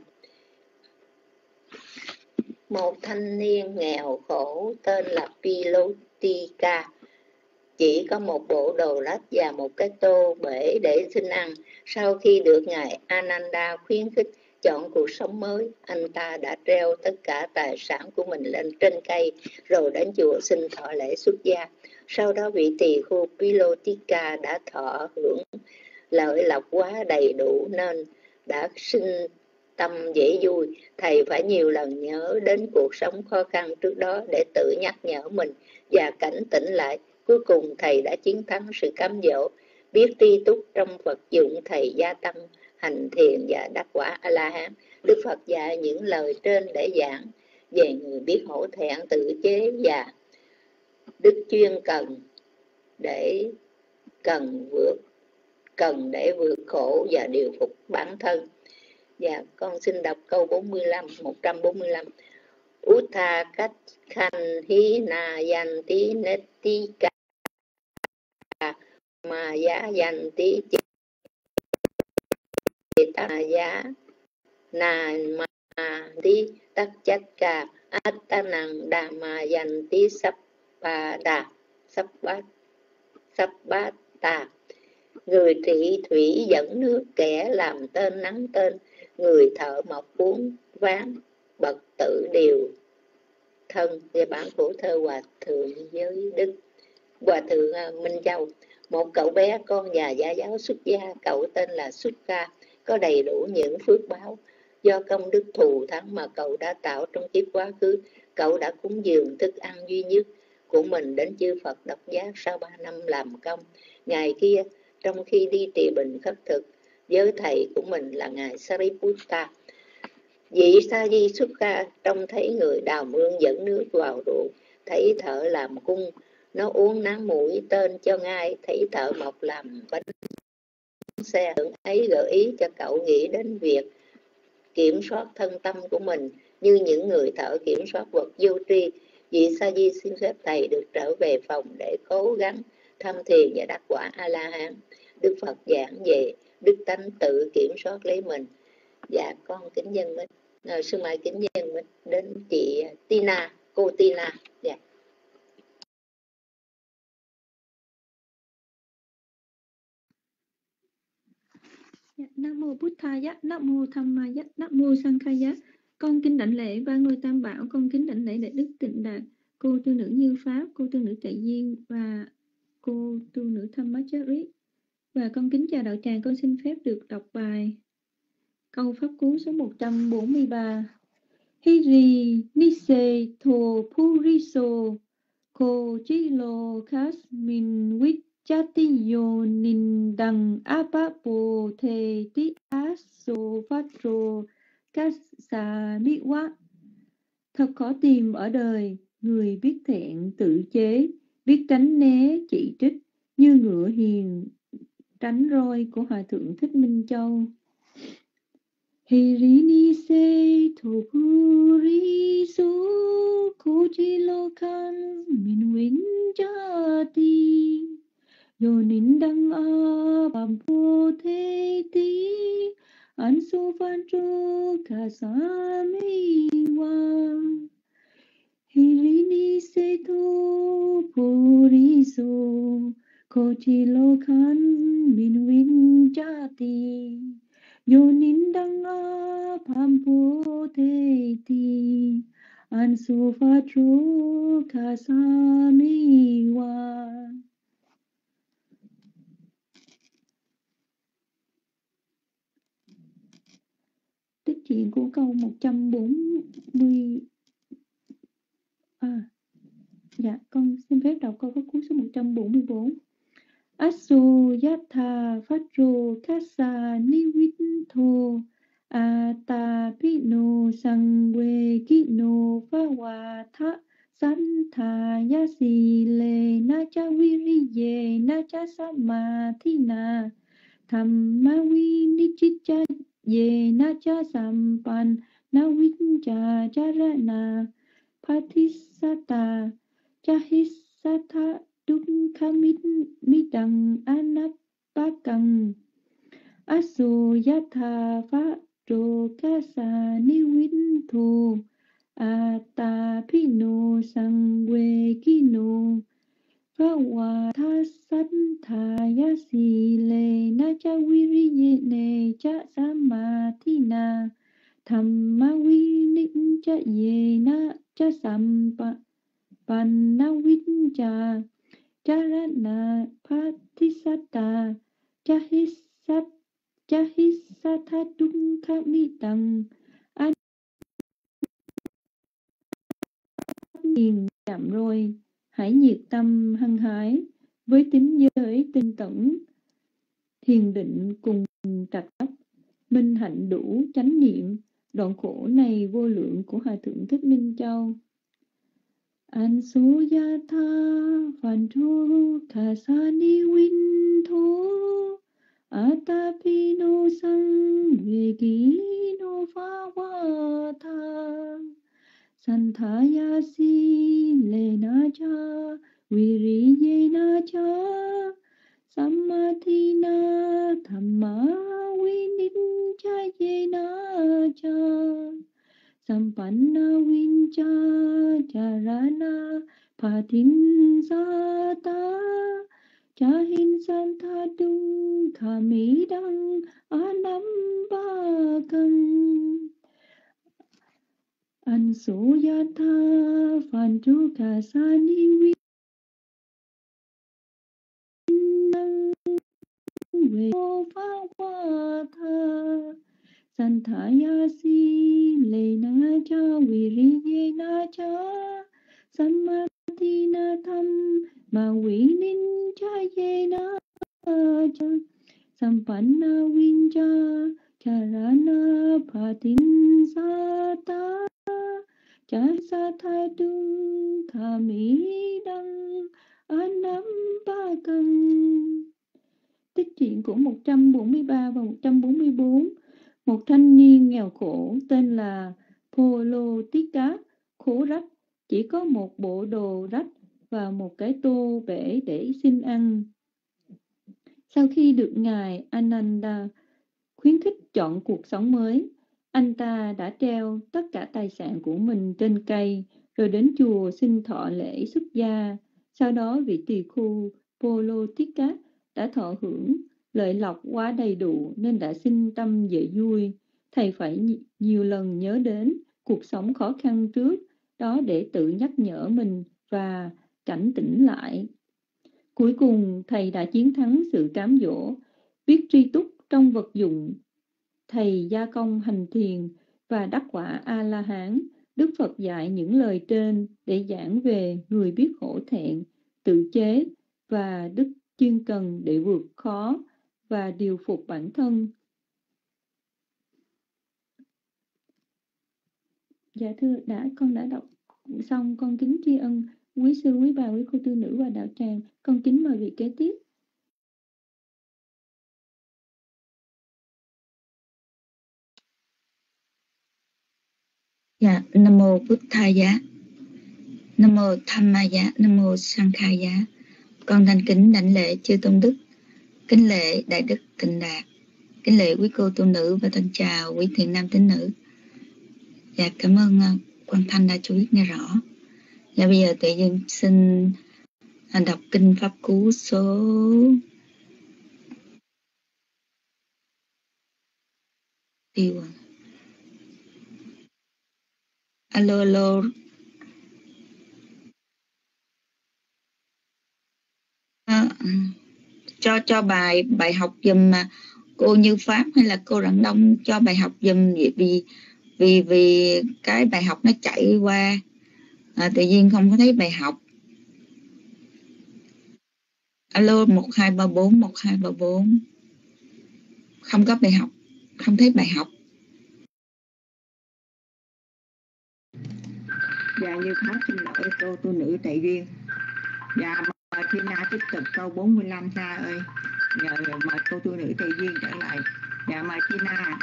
Một thanh niên nghèo khổ tên là Pilotika, chỉ có một bộ đồ lách và một cái tô bể để xin ăn. Sau khi được Ngài Ananda khuyến khích chọn cuộc sống mới, anh ta đã treo tất cả tài sản của mình lên trên cây rồi đến chùa xin thọ lễ xuất gia. Sau đó vị tỳ khưu Pilotika đã thọ hưởng lợi lộc quá đầy đủ nên đã sinh tâm dễ vui. Thầy phải nhiều lần nhớ đến cuộc sống khó khăn trước đó để tự nhắc nhở mình và cảnh tỉnh lại. Cuối cùng thầy đã chiến thắng sự cám dỗ, biết tri túc trong Phật dụng thầy gia tâm hành thiền và đắc quả A-la-hán. Đức Phật dạy những lời trên để giảng về người biết hổ thẹn tự chế và đức chuyên cần để cần vượt cần để vượt khổ và điều phục bản thân. Và con xin đọc câu bốn mươi lăm, một trăm bốn mươi lăm. Uttha cách khanh hi na yanti netika ma ya yanti ta giá na ma ti tắc chất ca attanang dhamma yanti sappada sappata. Người trị thủy dẫn nước, kẻ làm tên nắng tên, người thợ mộc uốn ván bậc tự điều thân. Về bản của thơ Hòa Thượng Giới Đức, Hòa Thượng Minh Châu. Một cậu bé con nhà gia giáo xuất gia, cậu tên là Sukha, có đầy đủ những phước báo do công đức thù thắng mà cậu đã tạo trong kiếp quá khứ. Cậu đã cúng dường thức ăn duy nhất của mình đến chư Phật độc giác sau ba năm làm công. Ngày kia, trong khi đi trì bình khất thực, với thầy của mình là ngài Sariputta. Vị Sa Di xuất ca trông thấy người đào mương dẫn nước vào ruộng, thấy thợ làm cung, nó uống nắng mũi, tên cho ngay, thấy thợ mộc làm bánh xe. Tưởng ấy gợi ý cho cậu nghĩ đến việc kiểm soát thân tâm của mình như những người thợ kiểm soát vật vô tri. Vị Sa Di xin phép thầy được trở về phòng để cố gắng thăm thiền và đắc quả A-la-hán. Đức Phật giảng về đức tánh tự kiểm soát lấy mình. Dạ con kính dân mến, à, sư Mai kính dân mến đến chị Tina, cô Tina. Dạ. Nam mô Bụt Thaya, Nam mô Dhammaya, Nam mô Sankhaya. Con kính đảnh lễ ba ngôi Tam Bảo, con kính đảnh lễ Đại Đức Tịnh Đạt, cô tu nữ Như Pháp, cô tu nữ Trại Duyên và cô tu nữ Dhammachari. Và con kính chào đạo tràng, con xin phép được đọc bài câu pháp cú số một trăm bốn mươi ba. Hiri Nise Tho Puriso Ko Chilo Kasmin Wit Chatiyo Nindang Apapo Te Ti Aso Fatro Kasa Niwa. Thật khó tìm ở đời người biết thẹn tự chế, biết tránh né chỉ trích, như ngựa hiền tránh roi của Hòa Thượng Thích Minh Châu. Hirini se thopurisu kuchilokan minwin jati yonin a pampo te ti ansu fancho kasamiwa. Hirini se thopurisu kuchilokan minwin jati Yonindanga pampo te ti ansu fatro kasamiwa. Tích truyện của câu một trăm bốn mươi. À, dạ, con xin phép đọc câu pháp cú số một trăm bốn mươi bốn. Asu yatha fatro kasa niwitho atapino sangwe kino phawatha santha yasile nacha viriye nacha samathina thammavi nichicha ye nacha sampan navicha charana pathisata chahisatha Dukkhamit midang anapakang asu yatha fatro kasa niwintho atapino sangwe kino phawatha santha yasile nacha viriye cha samathina thammavi nicha ye na cha sampa pannavicha Charana Pathisata Chahisat Chahisatha Dukkhamitang An hiền chậm rồi, hãy nhiệt tâm hăng hái với tính giới tinh tẩn, thiền định cùng trạch ấp, minh hạnh đủ chánh niệm, đoạn khổ này vô lượng của Hòa Thượng Thích Minh Châu. Ansuyatha Vantu Kasani Wintho Atapino Sangvegino Phawatha Santhayasi Lenacha Viriyenacha Sammathina Thamma Vininchayenacha Sampanna vincha charana pathin sata chahin santha dung khamidang anambakam ansuyatha vantu kasani vinang veo phawatha Santhayasi Lenacha Viriyenacha Sammathina Tham Ma Vinin Chayenacha Sampanna Vincha Charana Patin Sata Chasa Thai Tung Thami Đăng Anam Pakam. Tích truyện của một trăm bốn mươi ba và một trăm bốn mươi bốn. Một thanh niên nghèo khổ tên là Polotika khố rách, chỉ có một bộ đồ rách và một cái tô bể để xin ăn. Sau khi được Ngài Ananda khuyến khích chọn cuộc sống mới, anh ta đã treo tất cả tài sản của mình trên cây, rồi đến chùa xin thọ lễ xuất gia. Sau đó vị tỳ khu Polotika đã thọ hưởng lợi lộc quá đầy đủ nên đã sinh tâm dễ vui. Thầy phải nhiều lần nhớ đến cuộc sống khó khăn trước đó để tự nhắc nhở mình và cảnh tỉnh lại. Cuối cùng, thầy đã chiến thắng sự cám dỗ, biết tri túc trong vật dụng. Thầy gia công hành thiền và đắc quả A-la-hán. Đức Phật dạy những lời trên để giảng về người biết hổ thẹn, tự chế và đức chuyên cần để vượt khó và điều phục bản thân. Dạ thưa, đã con đã đọc xong. Con kính tri ân quý sư, quý bà, quý cô tư nữ và đạo tràng. Con kính mời vị kế tiếp. Dạ, Nam mô Bụt Thầy Giá, Nam mô Tham Ma Giá, Nam mô Sang Khai Giá. Con thành kính đảnh lễ chư tôn đức, kính lễ đại đức Tịnh Đạt, kính lễ quý cô tu nữ và thân chào quý thiện nam tín nữ. Dạ, cảm ơn uh, Quang Thanh đã cho biết nghe rõ. Dạ, bây giờ tự nhiên xin uh, đọc kinh pháp cú số tiêu. Alo alo. À, cho cho bài bài học giùm mà cô Như Pháp hay là cô Rạng Đông cho bài học giùm, vì vì vì cái bài học nó chạy qua à, tự nhiên không có thấy bài học. Alo một hai ba bốn một hai ba bốn, không có bài học, không thấy bài học. Dạ Như Pháp xin lỗi cô tu nữ tại duyên. Dạ mời Tina tiếp tục câu bốn mươi lăm ta ơi. Nhờ mời cô tu nữ tại duyên trở lại. Dạ mời Tina.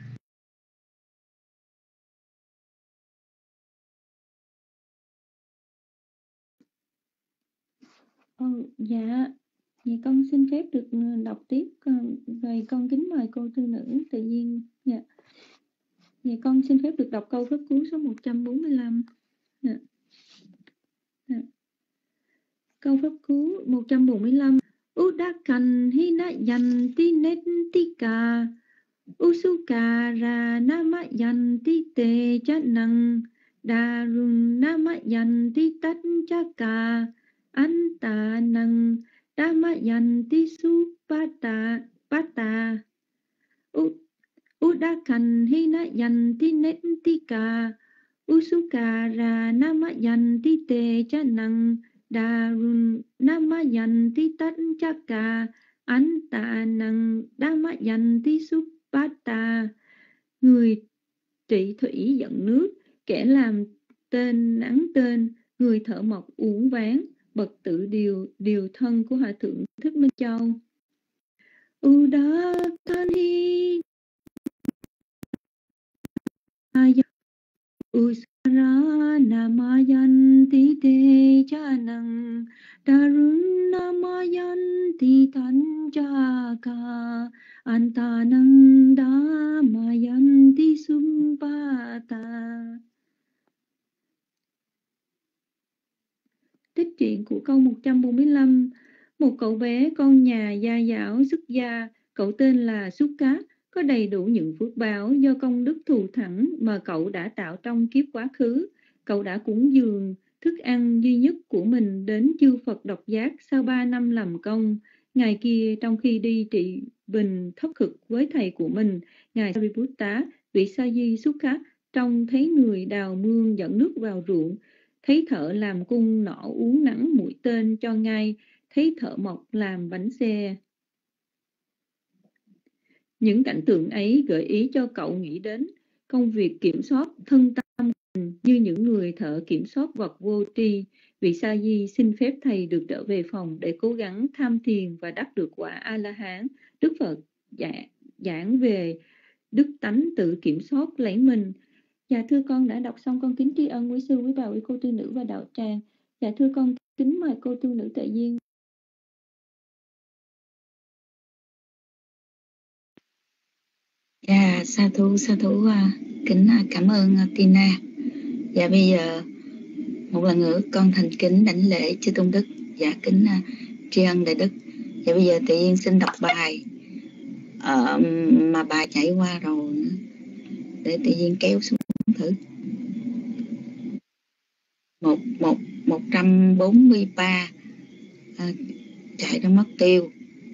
Ờ, dạ, vậy con xin phép được đọc tiếp. Rồi con kính mời cô tư nữ tự nhiên. Dạ. Vậy con xin phép được đọc câu pháp cú số một trăm bốn mươi lăm. Dạ. Dạ. Câu pháp cú một trăm bốn mươi lăm. Udakan hina yanti netika usukara nama yanti te chanang darun nama yanti tatchaka anta nang dama yanti supata pata Udakan hina yanti netika usukara nama yanti te chanang darun nama yanti tatchaka anta nang dama yanti supata. Người trị thủy dẫn nước, kẻ làm tên nắng tên, người thợ mộc uốn ván, bậc tự điều điều thân của Hòa thượng Thích Minh Châu. Udakani Usara namayanti te chanang darun namayanti tanjaka antanang damayanti sumpata. Tích truyện của câu một trăm bốn mươi lăm. Một cậu bé con nhà gia giáo xuất gia, cậu tên là Sukha, có đầy đủ những phước báo do công đức thù thắng mà cậu đã tạo trong kiếp quá khứ. Cậu đã cúng dường thức ăn duy nhất của mình đến chư Phật độc giác sau ba năm làm công. Ngày kia, trong khi đi trị bình thất thực với thầy của mình, Ngài Sariputta, vị Sa Di Sukha, trông thấy người đào mương dẫn nước vào ruộng, thấy thợ làm cung nỏ uốn nắn mũi tên cho ngay, thấy thợ mộc làm bánh xe. Những cảnh tượng ấy gợi ý cho cậu nghĩ đến công việc kiểm soát thân tâm như những người thợ kiểm soát vật vô tri. Vị Sa Di xin phép thầy được trở về phòng để cố gắng tham thiền và đắc được quả A-la-hán. Đức Phật giảng, giảng về đức tánh tự kiểm soát lấy mình. Dạ thưa con đã đọc xong, con kính tri ân quý sư, quý bà, quý cô tư nữ và đạo tràng. Dạ thưa con kính mời cô tư nữ Tuệ Duyên. Dạ, sa thú, sa thú, kính cảm ơn Tina. Dạ bây giờ một lần nữa con thành kính đảnh lễ chư tôn đức. Dạ kính tri ân đại đức. Dạ bây giờ tự nhiên xin đọc bài uh, mà bài chạy qua rồi nữa, để tự nhiên kéo xuống thử. Một một một trăm bốn mươi ba à, chạy ra mất tiêu.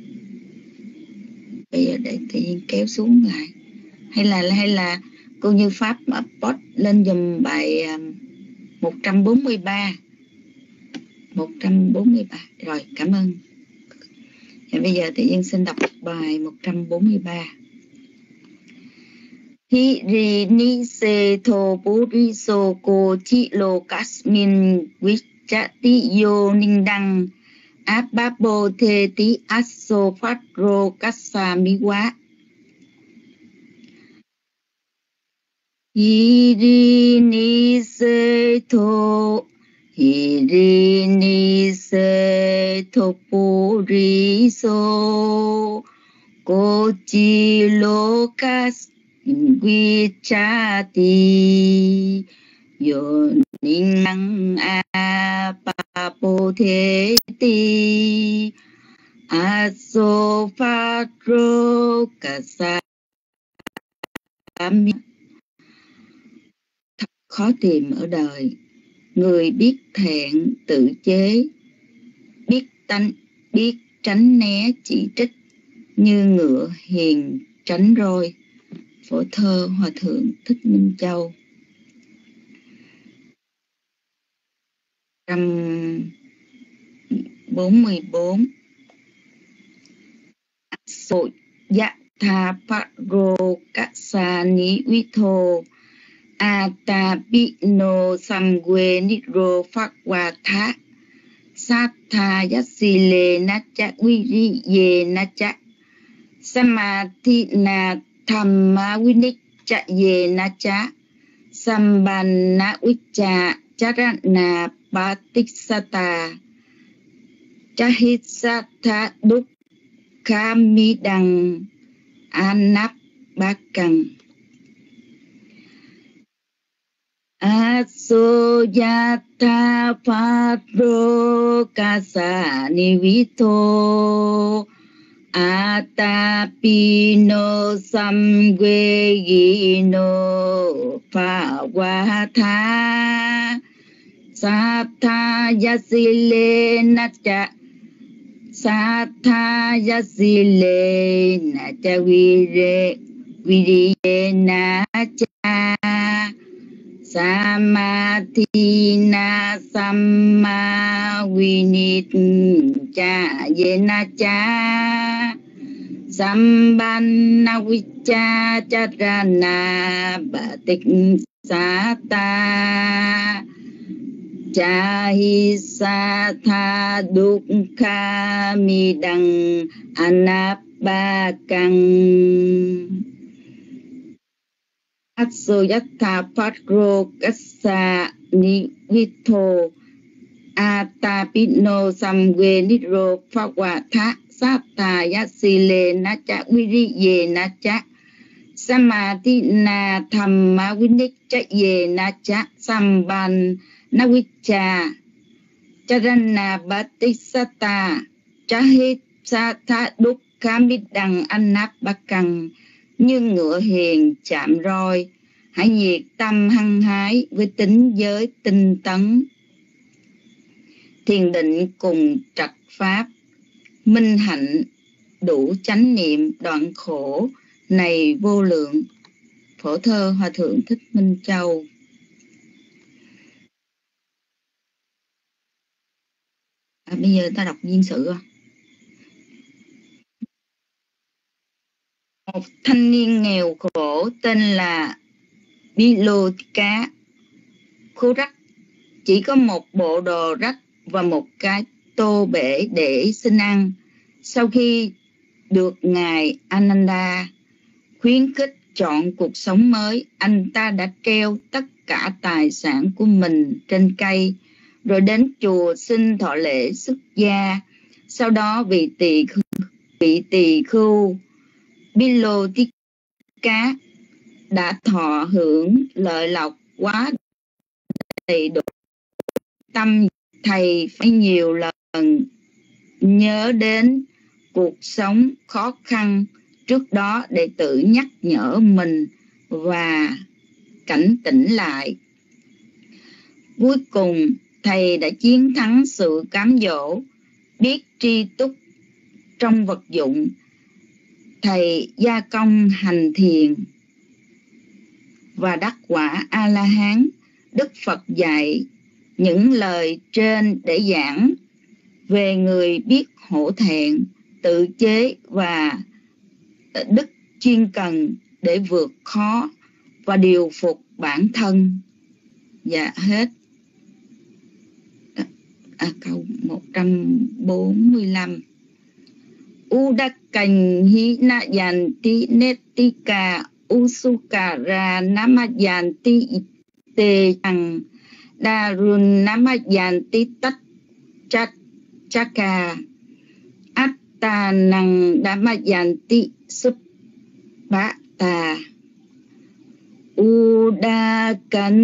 Bây giờ để tự nhiên kéo xuống lại, hay là hay là cô Như Pháp post lên dùm bài một trăm bốn mươi ba một trăm bốn mươi ba rồi, cảm ơn. Và bây giờ tự nhiên xin đọc bài một trăm bốn mươi ba. Hi ri ni se tho puri so ko chi lo kasmin vichati yo ning đăng ababo the ti aso phát ro kasa mi wa. Hi ri ni se tho hi ri ni se tho puri so ko chi lo kas vichati yo ning đăng ababo the ti aso phát ro kasa mi. Khó tìm ở đời, người biết thẹn tự chế, biết tánh, biết tránh né chỉ trích, như ngựa hiền tránh roi. Phổ thơ Hòa thượng Thích Minh Châu. một trăm bốn mươi bốn. Sộ dạ tha phá rô các sa ní uy thô Ata Pino Samgue Nidro Phác Hòa Thá Sát Tha Yassile Nacha Viri Ye Nacha Samadhi Na Thamma Vinicca Ye Nacha Sambana Vicha Charana Patisata Chahisatha Dukkha Midang Anapbakang. Asoyata Padro Kasa Nivito Atapino Samguegino Phawatha Satha Yasile Nacha Satha Yasile Nacha Vire Viriye Nacha Samadhina Samma Vinicca Yenacha Sambanna Vicha Charana Patisata Chahisatha Dukkha Midang Anapbakang. Asoyatha Padro Kasa Nivito Atapino Samgue Nidro Phawatha Satha Yasile Nacha Viriye Nacha Samadhina Thamma Vinicca Ye Nacha Samban Navicha Charana Patisata Chahisatha Dukkha Midang Anapbakang. Như ngựa hiền chạm roi, hãy nhiệt tâm hăng hái với tính giới tinh tấn. Thiền định cùng trạch pháp, minh hạnh đủ chánh niệm đoạn khổ này vô lượng. Phổ thơ Hòa thượng Thích Minh Châu. À, bây giờ ta đọc duyên sự. một thanh niên nghèo khổ tên là Bilotika khô rách, chỉ có một bộ đồ rách và một cái tô bể để xin ăn. Sau khi được Ngài Ananda khuyến khích chọn cuộc sống mới, anh ta đã treo tất cả tài sản của mình trên cây, rồi đến chùa xin thọ lễ xuất gia. Sau đó vị tỳ vị tỳ khưu Bilotika đã thọ hưởng lợi lộc quá đầy đủ. Tâm thầy phải nhiều lần nhớ đến cuộc sống khó khăn trước đó để tự nhắc nhở mình và cảnh tỉnh lại. Cuối cùng, thầy đã chiến thắng sự cám dỗ, biết tri túc trong vật dụng. Thầy gia công hành thiền và đắc quả A-la-hán. Đức Phật dạy những lời trên để giảng về người biết hổ thẹn, tự chế và đức chuyên cần để vượt khó và điều phục bản thân. Dạ hết. À, câu một trăm bốn mươi lăm. Udakanh hi na yanti netika usukara namayanti te chang darun namayanti tat chat chaka atta nang namayanti suppata udakan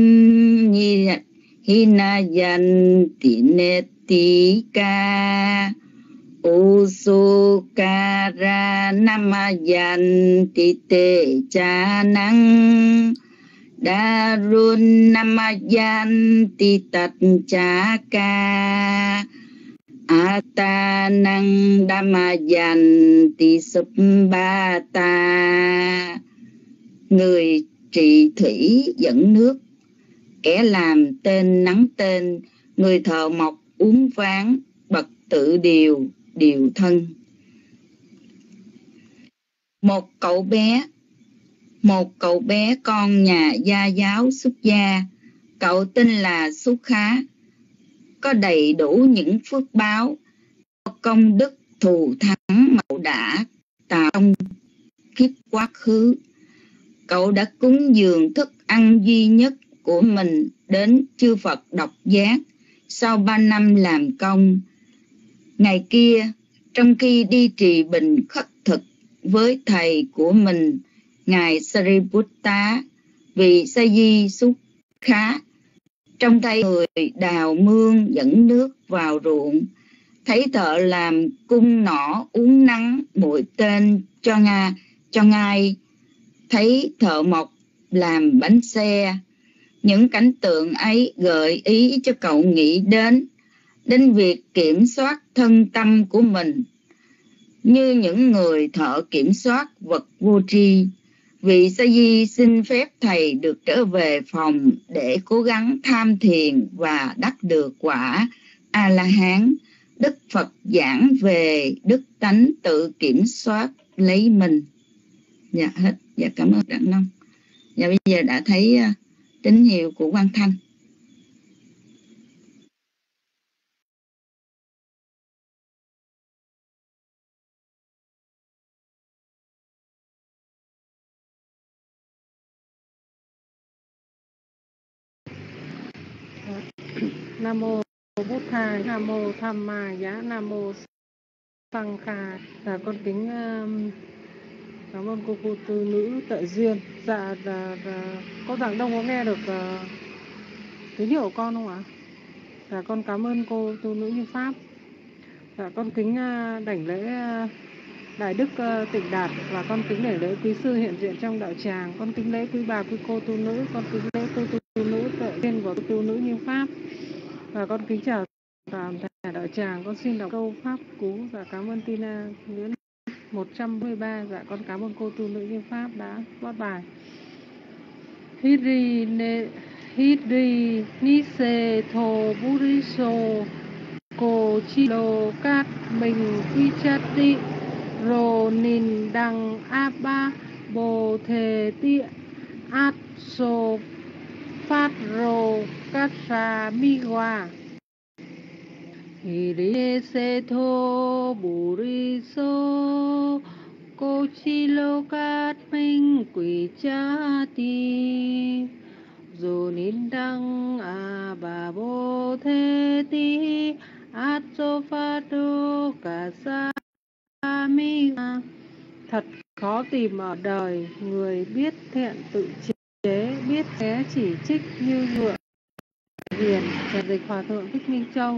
hinayanti netika usukara namayanti te chanang darun namayanti tat chaka atanang damayanti suppata. Người trị thủy dẫn nước, kẻ làm tên nắng tên, người thợ mộc uốn ván, bậc tự điều điều thân. Một cậu bé Một cậu bé con nhà gia giáo xuất gia, cậu tên là Xúc Khá, có đầy đủ những phước báo, công đức thù thắng mậu đã tạo trong kiếp quá khứ. Cậu đã cúng dường thức ăn duy nhất của mình đến chư Phật độc giác sau ba năm làm công. Ngày kia, trong khi đi trì bình khất thực với thầy của mình, Ngài Sariputta, vị Sa Di Xúc Khá, trông thấy người đào mương dẫn nước vào ruộng, thấy thợ làm cung nỏ uốn nắng mũi tên cho nga cho ngai, thấy thợ mộc làm bánh xe. Những cảnh tượng ấy gợi ý cho cậu nghĩ đến đến việc kiểm soát thân tâm của mình, như những người thợ kiểm soát vật vô tri. Vị Sa Di xin phép thầy được trở về phòng để cố gắng tham thiền và đắc được quả A-la-hán. Đức Phật giảng về đức tánh tự kiểm soát lấy mình. Dạ hết. Dạ cảm ơn Đặng Long. Dạ bây giờ đã thấy uh, tín hiệu của Quang Thanh. Nam mô Bụt Thà, Nam mô Tham Ma Giá, Nam mô Sang Kha. Dạ con kính um, cảm ơn cô cô tư nữ Tuệ Duyên. Dạ là, là, cô Giảng Đông có nghe được uh, tín hiệu của con không ạ? Dạ con cảm ơn cô tư nữ Như Pháp. Dạ con kính uh, đảnh lễ uh, Đại Đức uh, Tịnh Đạt, và con kính đảnh lễ quý sư hiện diện trong đạo tràng. Con kính lễ quý bà quý cô tu nữ, con kính lễ cô tu nữ Tuệ Duyên và cô tu nữ Như Pháp. Và con kính chào toàn thể đạo tràng. Con xin đọc câu pháp cú. Dạ cảm ơn Tina Nguyễn một trăm mười ba. Dạ con cảm ơn cô tu nữ Như Pháp đã post bài. Hiri ne Hiri Nise Tho Buriso Ko Chilo Kat Mình Vichati rồ nìn đằng a ba bồ thề ti át sô phát rồ cát sa mi hoa hì ri se thô bù ri sô cô chi lô cát minh quỷ cha ti dù nín đăng a bà bồ thê ti át sô phát đô cả sa mi. Thật khó tìm ở đời người biết thiện tự chế, biết xé chỉ trích như ngựa hiền. Trần dịch Hòa thượng Thích Minh Châu.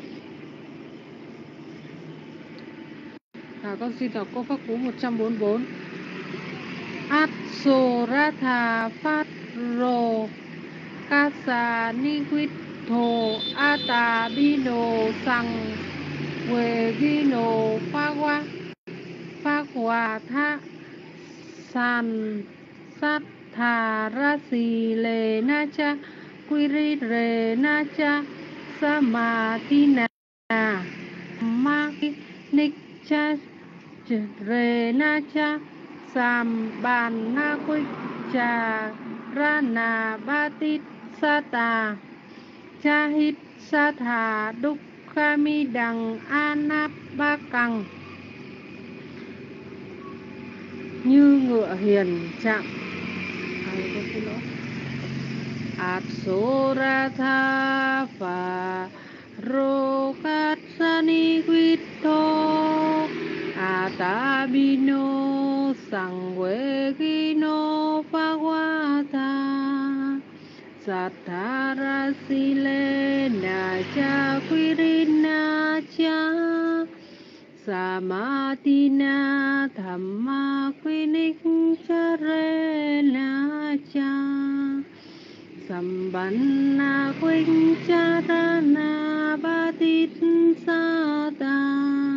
À, con xin đọc câu pháp cú một trăm bốn mươi bốn. Át sô ra thà phát rô ca sa ni quýt thô a tà bi nô sang quê vi nô pha qua pha hòa tha san sát thà ra si lê na cha quy ri rê na cha sa ma ti na ma nik cha rê na cha sam ban na quy cha ra na ba tít sa tà cha hít sa thà đúc kha mi đằng a na ba cằng như ngựa hiền chạm át số ra tha phà rô cát sa ni quýt thô a ta bi nô sang quê ki nô pha qua ta sát tha ra si lê na cha quy ri na cha sa ma ti na tham ma quy nik cha re na cha sam ban na quỳnh cha ra na ba tít sa ta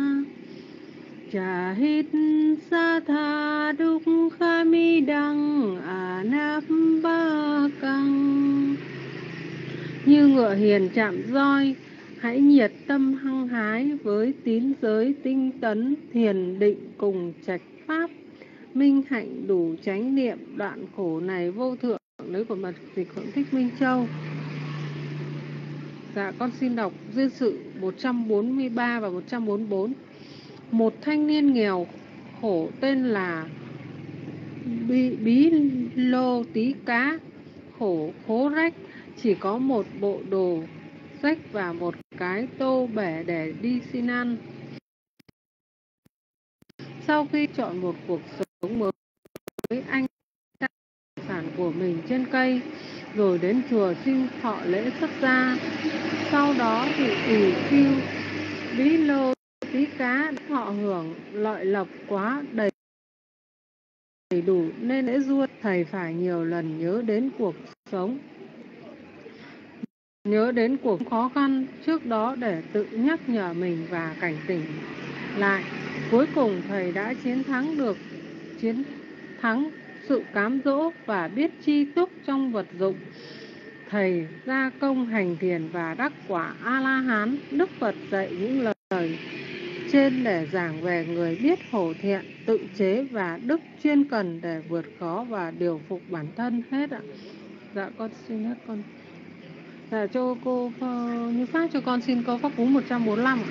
cha hít sa tha đúc kha mi đăng a náp ba căng như ngựa hiền chạm roi. Hãy nhiệt tâm hăng hái với tín giới tinh tấn thiền định cùng trạch pháp minh hạnh đủ chánh niệm đoạn khổ này vô thượng. Lấy của mật dịch Phượng Thích Minh Châu. Dạ con xin đọc duyên sự một trăm bốn mươi ba và một trăm bốn mươi bốn. Một thanh niên nghèo khổ tên là Bí, bí lô tí cá khổ khố rách, chỉ có một bộ đồ rách và một cái tô bể để đi xin ăn. Sau khi chọn một cuộc sống mới, anh đặt sản của mình trên cây, rồi đến chùa xin thọ lễ xuất gia. Sau đó thì ỷ kiêu bí lô tí cá họ hưởng lợi lộc quá đầy đầy đủ nên lễ ruột thầy phải nhiều lần nhớ đến cuộc sống, nhớ đến cuộc khó khăn trước đó để tự nhắc nhở mình và cảnh tỉnh lại. Cuối cùng thầy đã chiến thắng được chiến thắng sự cám dỗ và biết chi túc trong vật dụng. Thầy gia công hành thiền và đắc quả A-la-hán. Đức Phật dạy những lời trên để giảng về người biết hổ thiện, tự chế và đức chuyên cần để vượt khó và điều phục bản thân hết ạ. Dạ con xin hết con. Dạ cho cô Như Pháp cho con xin câu pháp cú một trăm bốn mươi lăm ạ.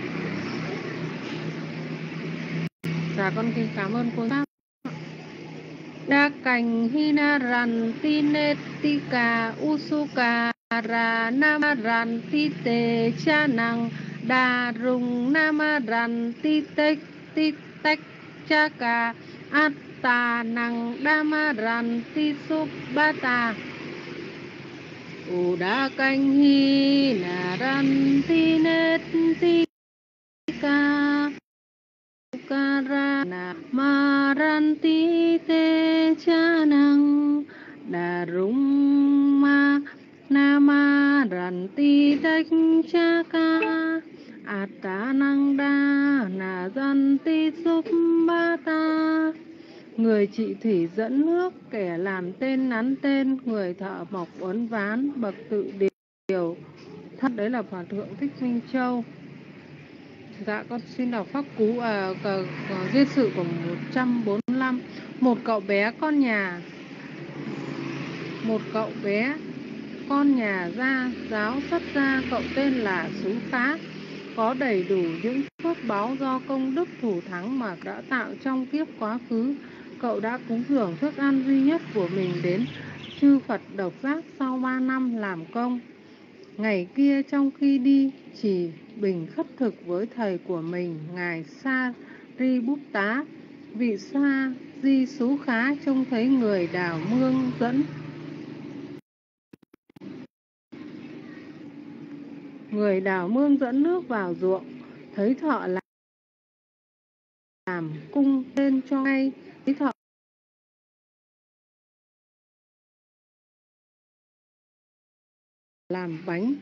Dạ con xin cảm ơn cô Pháp. Đa cành hina ran tinet tika usuka ra namaran tite cha năng đà rung namaran titek titek cha ka atta năng damaran tisubata uda cành hina ran tinet tika Karana maranti te chanang darung ma nama ranti đách chaka atanang da na zanti subata. Người trị thủy dẫn nước, kẻ làm tên nắn tên, người thợ mộc uốn ván, bậc tự điều. Thật đấy là Hòa thượng Thích Minh Châu. Dạ con xin đọc pháp cú à, cờ, cờ, viết sự của một trăm bốn mươi lăm. Một cậu bé con nhà Một cậu bé con nhà gia giáo xuất gia, cậu tên là Sú Khá, có đầy đủ những phước báu do công đức thủ thắng mà đã tạo trong kiếp quá khứ. Cậu đã cúng dường thức ăn duy nhất của mình đến chư Phật độc giác sau ba năm làm công. Ngày kia trong khi đi chỉ bình khất thực với thầy của mình, ngài Sariputta, vị Sa Di Sú Khá trông thấy người đào mương dẫn người đào mương dẫn nước vào ruộng, thấy thợ làm, làm cung tên cho ngay, thấy thợ làm bánh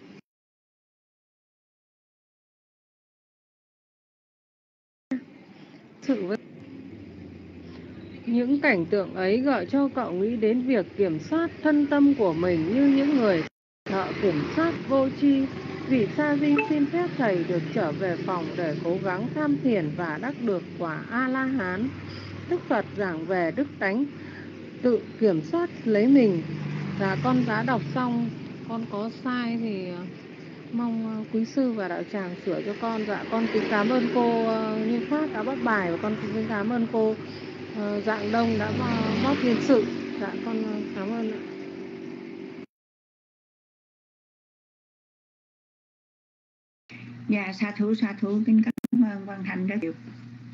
sự với những cảnh tượng ấy gợi cho cậu nghĩ đến việc kiểm soát thân tâm của mình như những người thợ kiểm soát vô tri. Vị Sa Di xin phép thầy được trở về phòng để cố gắng tham thiền và đắc được quả A-la-hán. Đức Phật giảng về đức tánh tự kiểm soát lấy mình. Dạ con đã đọc xong, con có sai thì mong quý sư và đạo tràng sửa cho con. Dạ con kính cảm ơn cô Như Phát đã bắt bài, và con kính cảm ơn cô Dạng Đông đã góp viên sự. Dạ con cảm ơn ạ. Dạ sa thú sa thú kính cảm ơn Văn Thanh rất nhiều.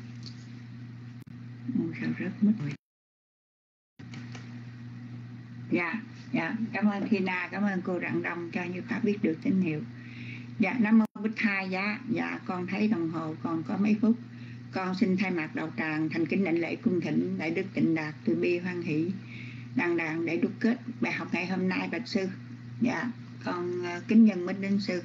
Ôi, sao rất mất rồi. Dạ, dạ, cảm ơn Thina, cảm ơn cô Rạng Đông cho Như Pháp biết được tín hiệu. Dạ, Nam Mô Bích Tha Giá. Dạ, con thấy đồng hồ còn có mấy phút. Con xin thay mặt đạo tràng thành kính đảnh lễ cung thỉnh Đại Đức Tịnh Đạt từ bi hoan hỷ đàng đàng để đúc kết bài học ngày hôm nay bạch sư. Dạ, con kính nhân mến đến sư.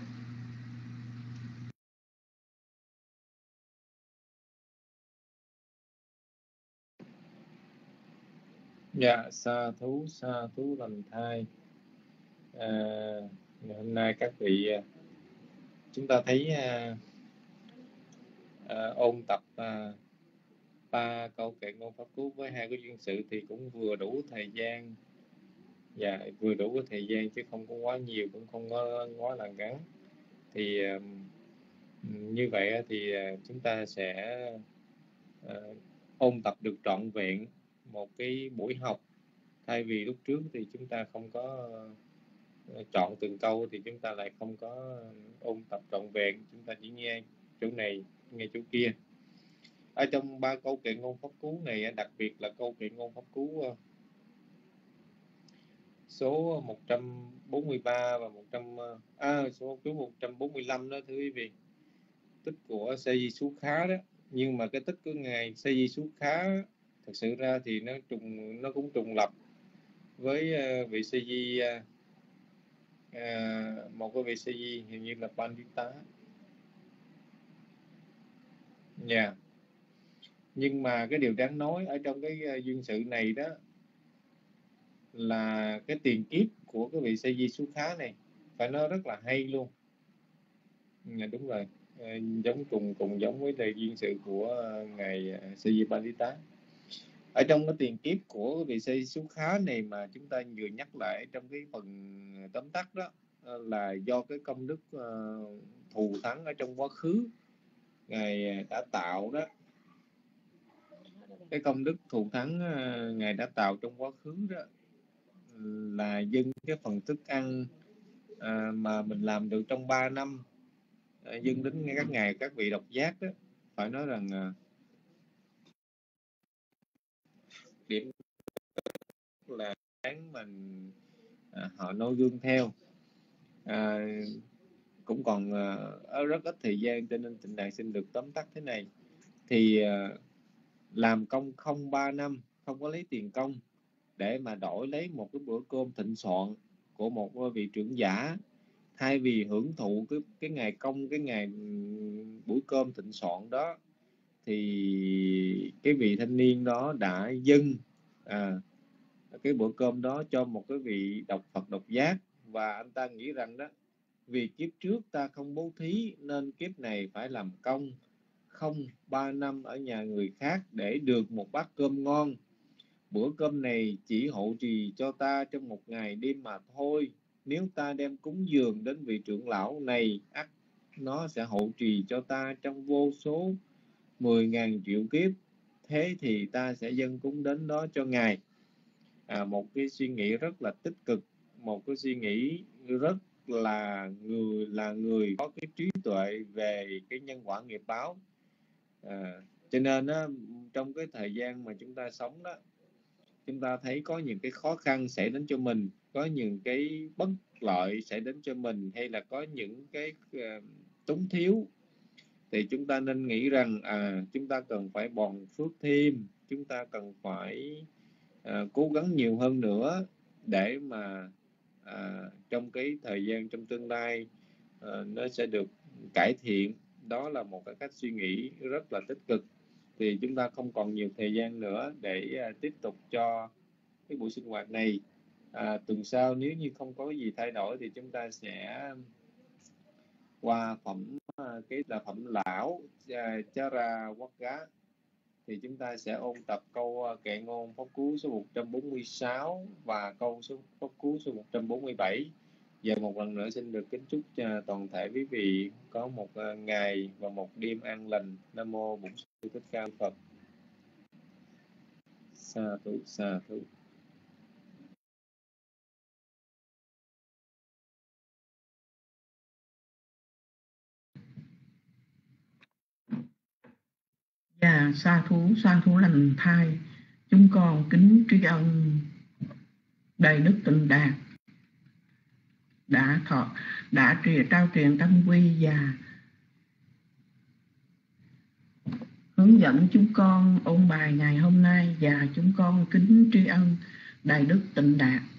Dạ, sa thú, sa thú lành thai. À, ngày hôm nay các vị, chúng ta thấy à, à, ôn tập à, ba câu kệ ngôn pháp cú với hai cái duyên sự thì cũng vừa đủ thời gian. Dạ, vừa đủ cái thời gian chứ không có quá nhiều, cũng không có quá là ngắn. Thì à, như vậy thì chúng ta sẽ à, ôn tập được trọn vẹn một cái buổi học. Thay vì lúc trước thì chúng ta không có chọn từng câu thì chúng ta lại không có ôn tập trọn vẹn, chúng ta chỉ nghe chỗ này, nghe chỗ kia. Ở trong ba câu kệ ngôn pháp cú này, đặc biệt là câu kệ ngôn pháp cú số một trăm bốn mươi ba và một trăm à, số một trăm bốn mươi lăm đó thưa quý vị, tích của Sa Di Sú Khá đó. Nhưng mà cái tích của ngài Sa Di Sú Khá thật sự ra thì nó trùng nó cũng trùng lập với uh, vị Sa Di uh, uh, một cái vị Sa Di hình như là Pandita. Dạ. Yeah. Nhưng mà cái điều đáng nói ở trong cái uh, duyên sự này đó là cái tiền kiếp của cái vị Sa Di Sú Khá này phải nói rất là hay luôn. Dạ, đúng rồi, uh, giống cùng cùng giống với đời duyên sự của uh, ngài uh, Sa Di Pandita. Ở trong cái tiền kiếp của vị Sa Di Sú Khá này mà chúng ta vừa nhắc lại trong cái phần tóm tắt đó là do cái công đức uh, thù thắng ở trong quá khứ ngài đã tạo đó. Cái công đức thù thắng uh, ngài đã tạo trong quá khứ đó là dâng cái phần thức ăn uh, mà mình làm được trong ba năm, uh, dâng đến các ngài các vị độc giác đó. Phải nói rằng uh, điểm là đáng mình à, họ noi gương theo. À, cũng còn à, rất ít thời gian cho nên Tịnh Đạt xin được tóm tắt thế này. Thì à, làm công không ba năm, không có lấy tiền công để mà đổi lấy một cái bữa cơm thịnh soạn của một vị trưởng giả. Thay vì hưởng thụ cái, cái ngày công, cái ngày buổi cơm thịnh soạn đó, thì cái vị thanh niên đó đã dâng à, cái bữa cơm đó cho một cái vị độc Phật độc giác. Và anh ta nghĩ rằng đó, vì kiếp trước ta không bố thí nên kiếp này phải làm công không ba năm ở nhà người khác để được một bát cơm ngon. Bữa cơm này chỉ hộ trì cho ta trong một ngày đêm mà thôi. Nếu ta đem cúng dường đến vị trưởng lão này, ắt nó sẽ hộ trì cho ta trong vô số mười ngàn triệu kiếp. Thế thì ta sẽ dâng cúng đến đó cho Ngài. À, một cái suy nghĩ rất là tích cực, một cái suy nghĩ rất là người là người có cái trí tuệ về cái nhân quả nghiệp báo. À, cho nên á, trong cái thời gian mà chúng ta sống đó, chúng ta thấy có những cái khó khăn xảy đến cho mình, có những cái bất lợi xảy đến cho mình, hay là có những cái uh, túng thiếu, thì chúng ta nên nghĩ rằng à, chúng ta cần phải bòn phước thêm, chúng ta cần phải à, cố gắng nhiều hơn nữa để mà à, trong cái thời gian trong tương lai à, nó sẽ được cải thiện. Đó là một cái cách suy nghĩ rất là tích cực. Thì chúng ta không còn nhiều thời gian nữa để à, tiếp tục cho cái buổi sinh hoạt này. À, tuần sau nếu như không có gì thay đổi thì chúng ta sẽ qua phẩm cái là phẩm lão Chara Wagga, thì chúng ta sẽ ôn tập câu kệ ngôn pháp cú số một trăm bốn mươi sáu và câu số pháp cú số một trăm bốn mươi bảy. Và một lần nữa xin được kính chúc cho toàn thể quý vị có một ngày và một đêm an lành. Nam mô Bổn Sư Thích Ca Phật. Sa thú sa thú. Và sa thú sa thú lành thai, chúng con kính tri ân Đại Đức Tịnh Đạt đã thọ đã truyền trao truyền tâm quy và hướng dẫn chúng con ôn bài ngày hôm nay, và chúng con kính tri ân Đại Đức Tịnh Đạt